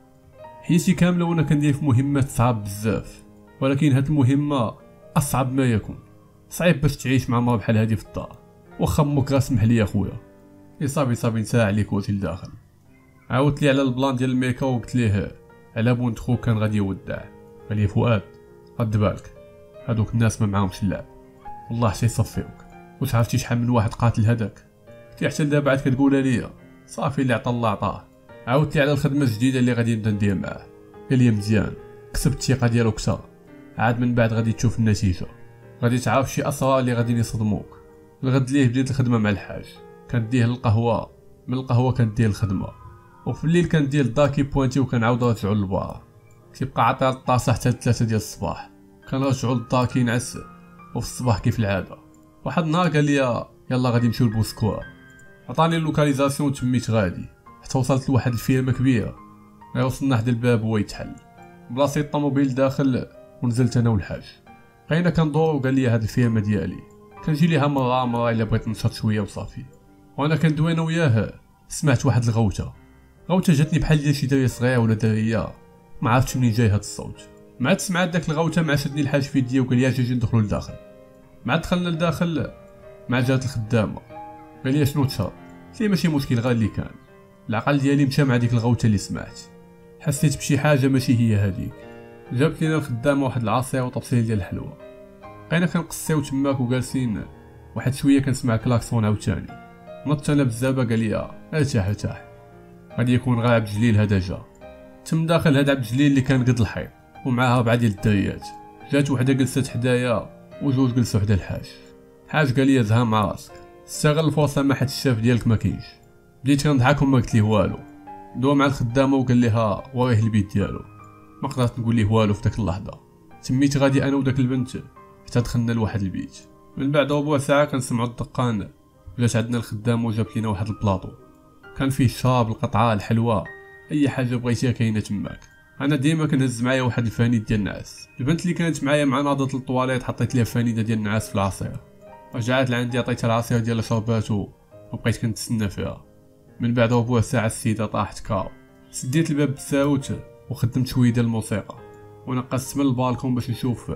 حياتي كامله وانا كندير في مهمات صعاب بزاف، ولكن هاد المهمه اصعب ما يكون. صعيب باش تعيش مع مرا بحال هادي في الدار، واخا امك راه سمح لي اخويا. صافي نساع عليك وجهي لداخل. عاودت لي على البلان ديال الميكا وقلت ليه على بونت خوك كان غادي يودع. قال لي فؤاد رد بالك، هادوك الناس ما معاهمش اللعب، والله حتى يصفيوك. واش عرفتي شحال من واحد قاتل هداك؟ قلت لي حتى دابا عاد كتقولها ليا. صافي اللي عطا الله عطاه. عاودت لي على الخدمه الجديده اللي غادي نبدا ندير معاه. قال لي مزيان، كسبت الثقه ديالو كثر، عاد من بعد غادي تشوف النتيجه، غادي تعرف شي اسرار اللي غادي يصدموك. الغد ليه بديت الخدمه مع الحاج، كنديه للقهوه، من القهوه كنديه الخدمه، وفي الليل كندير الداكي بوانتي وكنعاود نرجعو للبار. كيبقى عطا الطاسه حتى 3 ديال الصباح، كنرجعو للداكي نعس، وفي الصباح كيف العاده. واحد النهار قال لي يلا غادي نمشيو لبوسكوا، عطاني اللوكاليزاسيون تميت غادي حتى وصلت لواحد الفيرما كبيره. غير وصلنا حدا الباب هو يتحل، بلاصي الطوموبيل داخل ونزلت انا والحاج. بقينا كندور وقال لي هاد الفيرما ديالي كنجي ليها مرة الا بغيت نشط شويه وصافي. وانا كندوي انا وياه سمعت واحد الغوته جاتني بحال ديال شي دري صغير ولا دريه، ما عرفتش منين جاي هاد الصوت. مع سمعت داك الغوته مع شدني الحاج في يدي وقال لي اجي ندخلوا لداخل. مع دخلنا لداخل مع جات الخدامه، قال لي شنو تشرب؟ قلت ليه ماشي مشكل غير اللي كان. العقل ديالي مشى مع ديك الغوته اللي سمعت، حسيت بشي حاجه ماشي هي هذيك. جابت لينا الخدامه واحد العصير وطبسيل ديال الحلوى. بقينا كنقصيو تماك وجالسين واحد شويه كنسمع كلاكسون عاوتاني. نطت انا بالزابه قال لي ارتاح غادي يكون غير عبد الجليل هذا جا. تم داخل هذا عبد الجليل اللي كان قد الحيط ومعها 4 ديال الدريات. جات وحده جلست حدايا وجوج جلسوا حدا الحاج. الحاج قال لي زها مع راسك، استغل الفرصه ما حد الشاف ديالك ما كاينش. بديت كنضحك وما قلت ليه والو. دوا مع الخدامه وقال لها وريه البيت ديالو. ما قدرت نقول ليه والو في داك اللحظه. تميت غادي انا وداك البنت حتى دخلنا لواحد البيت. من بعد ربع ساعه كنسمعوا الدقان. جات عندنا الخدامه وجابت لينا واحد البلاطو، كان فيه الشراب، القطعه، الحلوى، اي حاجه بغيتيها كاينه تماك. انا ديما كنهز معايا واحد الفانيد ديال النعاس. البنت اللي كانت معايا مع ناضت للطواليت حطيت ليها فانيده ديال النعاس في العصير. رجعت لعندي عطيتها العصير ديال شرباتو وبقيت كنتسنى فيها. من بعد ربع ساعه السيده طاحت كاو. سديت الباب بالساوت وخدمت شويه ديال الموسيقى ونقصت من البالكون باش نشوف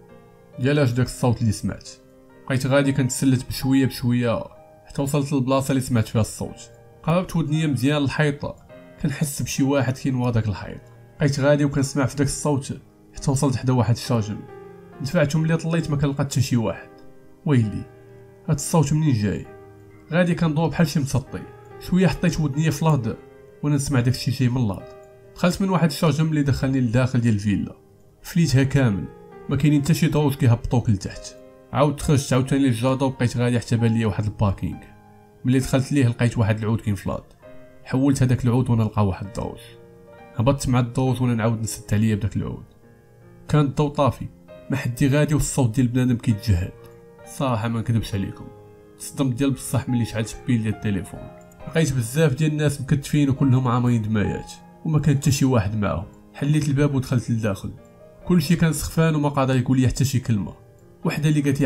ديالاش داك الصوت اللي سمعت. بقيت غادي كنتسلت بشويه حتى وصلت للبلاصه اللي سمعت فيها الصوت. قربت ودنيا مزيان للحيط، كنحس بشي واحد كينوض داك الحيط. بقيت غادي وكنسمع في داك الصوت حتى وصلت حدا واحد الشاجم. دفعت ملي طليت ما كنلقى حتى شي واحد. ويلي هاد الصوت منين جاي؟ غادي كندور بحال شي مسطي. شويه حطيت ودنيا في الارض وانا نسمع داكشي جاي من الارض. دخلت من واحد الشاجم اللي دخلني لداخل ديال الفيلا، فليتها كامل ما كاينين حتى شي دروج كيهبطوك لتحت. عاود خرجت عاوتاني للجاردو وبقيت غادي حتى بان ليا واحد الباركينغ. ملي دخلت ليه لقيت واحد العود كاين في الارض. حولت هذاك العود وانا نلقى واحد الدروج. هبطت مع الدروج وانا نعاود نسد عليا بداك العود. كان الضو طافي، ما حدي غادي والصوت ديال بنادم كيتجهد. صراحه ما نكذبش عليكم، تصدمت ديال بصح ملي شعلت البيل ديال التليفون. لقيت بزاف ديال الناس مكتفين وكلهم عامرين دمايات وما كان حتى شي واحد معاهم. حليت الباب ودخلت لداخل. كلشي كان سخفان وما قادر يقول لي حتى شي كلمه. وحده اللي قالت لي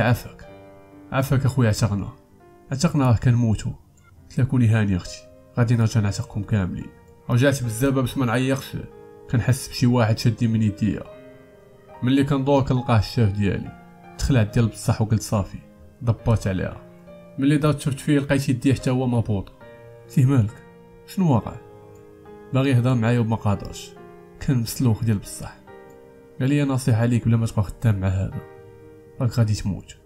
عافاك اخويا، عتقنا راه كنموتو. قلت لها كوني هاني اختي، غادي نرجع نعتقكم كاملين. رجعت بالزابه باش ما نعيقش، كنحس بشي واحد شادني من يديا. ملي كندور كنلقاه الشاف ديالي، تخلعت ديال بصح وقلت صافي ضبات عليها. ملي دارت شفت فيه لقيت يديه حتى هو مبوط. قلت مالك شنو واقع؟ باغي يهضر معايا وما قادرش، كان مسلوخ ديال بصح. قال لي نصيحه ليك بلا ما تبقى خدام مع هذا، راك غادي تموت.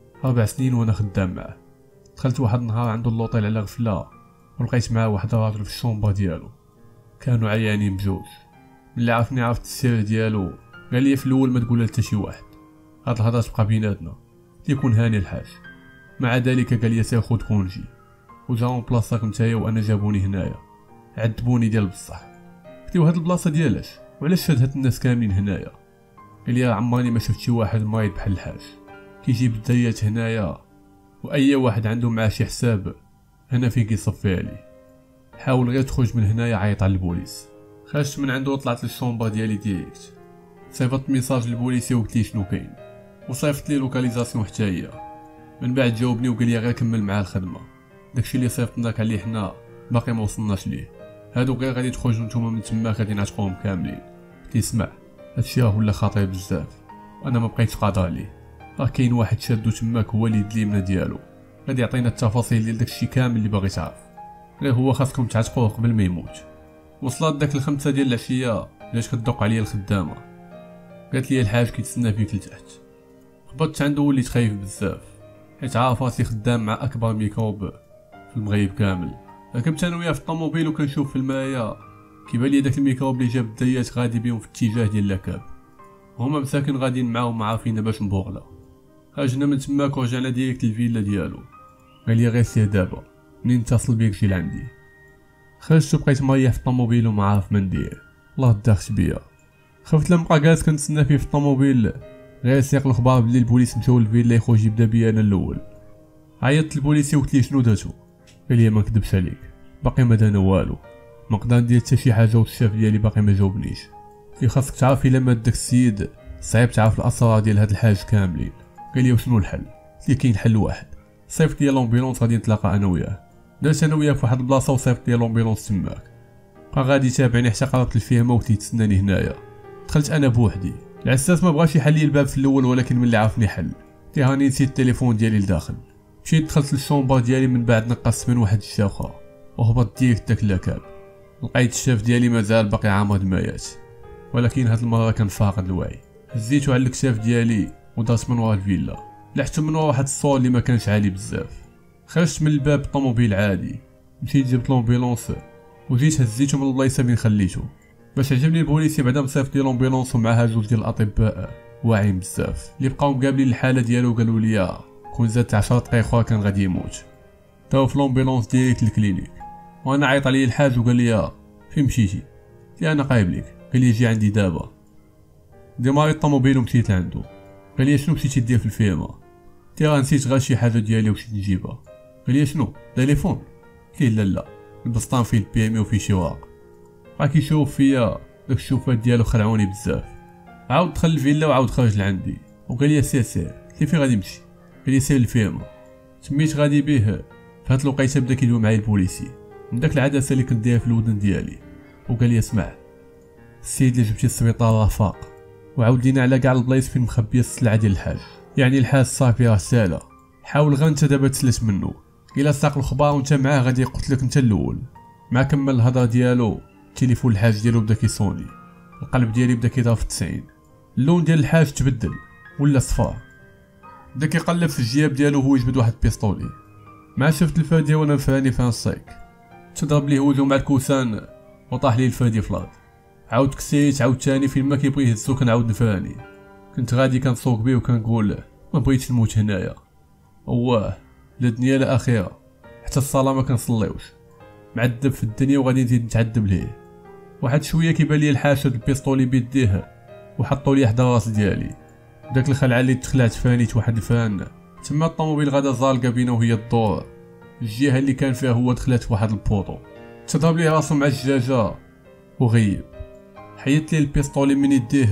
4 سنين وانا خدام معاه. دخلت واحد النهار عنده اللوطيل على غفله، ولقيت معاه واحد الراجل في الشومبا ديالو، كانوا عيانين بجوج. ملي عرفت السر ديالو قال لي في الاول ما تقولها حتى شي واحد، هاد الهضره تبقى بيناتنا، يكون هاني الحاج. مع ذلك قال لي سير خود كونجي وجاهم بلاصتك نتايا، وانا جابوني هنايا عذبوني ديال بصح. قلت له هاد البلاصه ديالاش وعلاش شاد هاد الناس كاملين هنايا؟ قال لي عمرني ما شفت شي واحد مريض بحال الحاج، كيجيب الدريات هنايا واي واحد عنده معاه شي حساب هنا فين كيصفي عليه. حاول غير تخرج من هنايا عيط على البوليس. خرجت من عنده وطلعت للشومبا ديالي ديريكت، صيفط ميساج للبوليسي وقلت ليه شنو كاين، وصيفط لي لوكاليزاسيون حتى هي. من بعد جاوبني وقال لي غير كمل معاه الخدمه، داكشي اللي صيفطناك عليه حنا باقي ما وصلناش ليه، هادو غير غادي تخرجوا نتوما من تما غادي نعتقوهم كاملين. قلت ليه اسمع، هادشي راه ولا خطير بزاف، انا ما بقيتش قادر عليه. راه كاين واحد شادو تماك هو اللي يد اليمنى ديالو، غادي يعطينا التفاصيل ديال داكشي كامل اللي باغي تعرف، غير هو خاصكم تعتقوه قبل ما يموت. وصلت داك 5 ديال العشيه جات كدق عليا الخدامه، قالت لي الحاج كيتسنى فيك لتحت. هبطت عنده وليت خايف بزاف، حيت عارف راسي خدام مع اكبر ميكروب في المغرب كامل. ركبت انا وياه في الطوموبيل وكنشوف في المرايا، كيبان لي داك الميكروب اللي جاب الدريات غادي بهم في اتجاه ديال لاكاب، هما مساكن غاديين معاهم عارفين باش نبوغلا. خرجنا من تماك ورجعنا ديريكت للفيلا ديالو. قال لي غير سير دابا منين نتصل بيك جي لعندي. خرجت وبقيت مريح في الطوموبيل وما عارف ما ندير، الله داخت بيا. خفت لما بقى جالس كنتسنى فيه في الطوموبيل غير سيق الاخبار بلي البوليس مشاو للفيلا يخرج يبدا بيا انا الاول. عيطت للبوليسي وقلت ليه شنو درتو؟ قال لي ما نكذبش عليك باقي ما دانا والو، ما نقدر ندير حتى شي حاجه والشاف ديالي باقي ما جاوبنيش. قال خاصك تعرف الا مات داك السيد صعيب تعرف الاسرار ديال هاد الحاج كاملين. قال لي وشنو الحل؟ قلت ليه كاين حل واحد، صيفط لي لومبيلونس غادي نتلاقى انا وياه. درت انا وياه في واحد البلاصه وصيفط لي لومبيلونس تماك، بقى غادي تابعني حتى قربت الفيهمه وتيتسناني هنايا. دخلت انا بوحدي، العساس ما بغاش يحل لي الباب في الاول، ولكن ملي عرفني حل قلت هاني نسيت التليفون ديالي لداخل. مشيت دخلت للشومبر ديالي، من بعد نقصت من واحد الشاخه وهبط ديريكت داك لاكاب. لقيت الشاف ديالي مازال باقي عامر دمايات، ولكن هاد المره كان فاقد الوعي. هزيتو على الكتاف ديالي ودرت من ورا الفيلا، لحت من ورا واحد الصور اللي ما كانش عالي بزاف. خرجت من الباب بالطوموبيل عادي، مشيت جبت لومبيلونس وجيت هزيتو من البلايصه فين خليتو باش عجبني البوليسي. بعدا مصيفط لي لومبيلونس ومعها 2 ديال الاطباء واعيين بزاف اللي بقاو مقابلين الحاله ديالو، قالوا لي كون زادت 10 دقايق اخرى كان غادي يموت. داو في لومبيلونس ديريكت للكلينيك، وانا عيط عليا الحاج وقال لي فين مشيتي؟ قلت له انا قايب لك. قال لي جي عندي دابا. ديماري الطوموبيل ومشيت لعندو. قال لي شنو مشيتي دير في الفيرما؟ قلت له نسيت غير شي حاجه ديالي ومشيت نجيبها. قال لي شنو تليفون؟ قلت له لا البسطام فيه البيمي وفيه شي ورق. بقى كيشوف فيا داك الشوفات ديالو خلعوني بزاف. عاود دخل الفيلا وعاود خرج لعندي وقال لي سير. قلت له فين غادي نمشي؟ قال لي سير للفيرما. تميت غادي به، في هاد الوقيته بدا كيدوي معايا البوليسي من داك العدسه اللي كنت دايرها في الودن ديالي، وقال لي اسمع السيد اللي جبتي للسبيطار راه فاق، وعاود لينا على كاع البلايص فين مخبيه السلعه ديال الحاج. يعني الحاج صافي راه سالا، حاول غير انت دابا تسلت منه، الا ساق الخبار وانت معاه غادي يقتلك انت الاول. مع كمل الهضره ديالو تليفون الحاج ديالو بدا كيصوني، القلب ديالي بدا كيضرب في 90. اللون ديال الحاج تبدل ولا صفار، بدا كيقلب في الجياب ديالو وهو يجبد واحد بيستولي. مع شفت الفادي وانا نفراني فين الصيك، تضرب لي هوزو مع الكوسان وطاح لي الفادي في الارض. عاود كسيت عاود تاني فين ما كيبغي يهزو كنعاود نفراني. كنت غادي كنسوق بيه وكنقول ما بغيتش نموت هنايا، واه لا دنيا لا اخره، حتى الصلاه ما كنصليوش، معذب في الدنيا وغادي نزيد نتعذب ليه. واحد شويه كيبان لي الحاج شاد البيستولي بيديه وحطوا لي حدا راس ديالي. داك الخلعه اللي تخلعت فانيت واحد الفان، تما الطوموبيل غادا زالقه بينا وهي الدور، الجهه اللي كان فيها هو دخلات في واحد البوطو، تضرب ليه راسو مع الجاجه وغيب. حيدت ليه البيستولي من يديه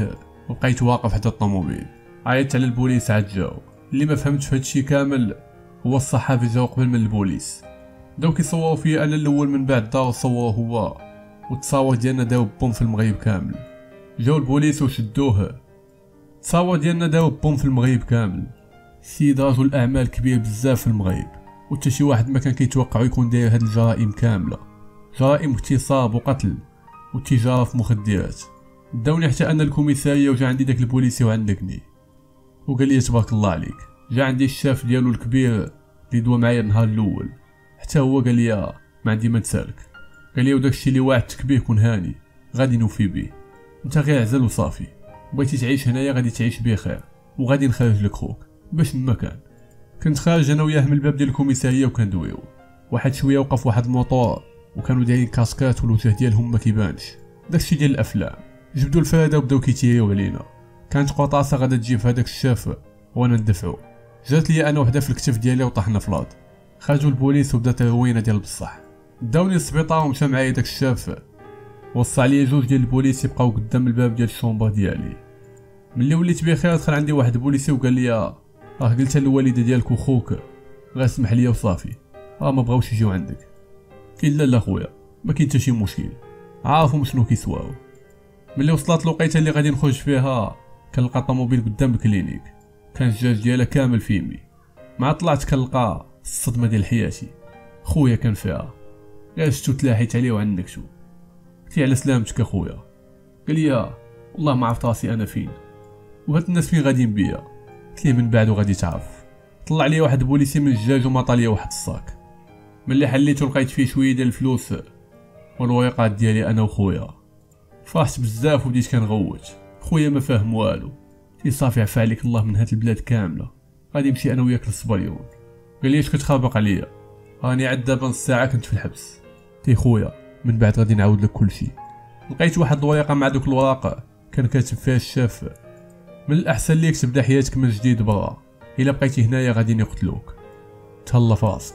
وبقيت واقف حدا الطوموبيل. عيطت على البوليس عاد جاو. اللي ما فهمتش في هادشي كامل هو الصحافي جاو قبل من البوليس، بداو كيصوروا فيا انا الاول، من بعد داو صوروا هو، والتصاور ديالنا داو بوم في المغرب كامل. جاو البوليس وشدوه، التصاور ديالنا داو بوم في المغرب كامل. السيد رجل اعمال كبير بزاف في المغرب، وحتى شي واحد ما كان كيتوقعو يكون داير هاد الجرائم كامله، جرائم اغتصاب وقتل والتجاره في مخدرات. داوني حتى انا الكوميساريه، وجا عندي داك البوليسي وعندكني وقال لي تبارك الله عليك. جا عندي الشاف ديالو الكبير اللي دوا معايا النهار الاول، حتى هو قال لي ما عندي ما نسالك، قال لي وداكشي اللي وعدتك به كون هاني غادي نوفي به، انت غير عزل وصافي، بغيتي تعيش هنايا غادي تعيش بخير، وغادي نخرج لك خوك باش ما كان. كنت خارج انا وياه من الباب ديال الكوميساريه وكندويو، واحد شويه وقف واحد الموطور وكانوا دايرين كاسكات والوجه ديالهم ما كيبانش، داكشي ديال الافلام. جبدوا الفاده وبداو كيتيريو علينا، كانت قطاصه غادا تجي في هذاك الشاف وانا ندفعو. جات لي انا وحده في الكتف ديالي وطحنا في الارض. خرجوا البوليس وبدات الروينه ديال بصح، داوني للسبيطار ومشى معايا داك الشاف، وصى عليا جوج ديال البوليس يبقاو قدام الباب ديال الشومبر ديالي. ملي وليت بخير دخل عندي واحد البوليسي وقال لي راه قلت للوالده ديالك وخوك غير سمح لي وصافي، ما بغاوش يجيو عندك. قلت لا خويا ما كاين حتى شي مشكل، عارفهم شنو كيسواو. ملي وصلت الوقيته اللي غادي نخرج فيها كنلقى طوموبيل قدام الكلينيك، كان الجاج ديالها كامل فيمي. مع طلعت كنلقى الصدمه ديال حياتي، خويا كان فيها غير شتو تلاحيت عليه وعندك شو. قلت على سلامتك اخويا. قال لي والله ما عرفت راسي انا فين وهاد الناس فين غاديين بيا. قلت ليه من بعد وغادي تعرف. طلع لي واحد بوليسي من الجاج وما طاليا واحد الصاك، ملي حليته لقيت فيه شويه ديال الفلوس والوريقات ديالي انا وخويا. فرحت بزاف وبديت كنغوت. خويا ما فاهم والو، تي صافي عفا عليك الله من هاد البلاد كامله، غادي نمشي انا وياك للصبريون. قال لي اش كتخابق عليا، راني عاد دابا نص ساعه كنت في الحبس. تي خويا من بعد غادي نعاود لك كلشي. لقيت واحد الورقه مع دوك الوراق كان كاتب فيها الشاف من الاحسن ليك تبدا حياتك من جديد برا، الا بقيتي هنايا غادي يقتلوك، تهلا فراسك.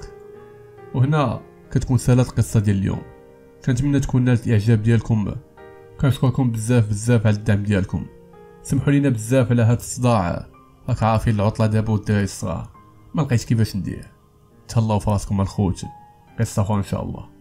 وهنا كتكون سالات القصه ديال اليوم. كنتمنى تكون نالت الاعجاب ديالكم، كنشكركم بزاف على الدعم ديالكم. سمحوا لينا بزاف على هذا الصداع، راك عارفين العطله دابا والدراري الصغار ما لقيت كيفاش ندير. تهلاو فراسكم الخوت، قصه اخرى ان شاء الله.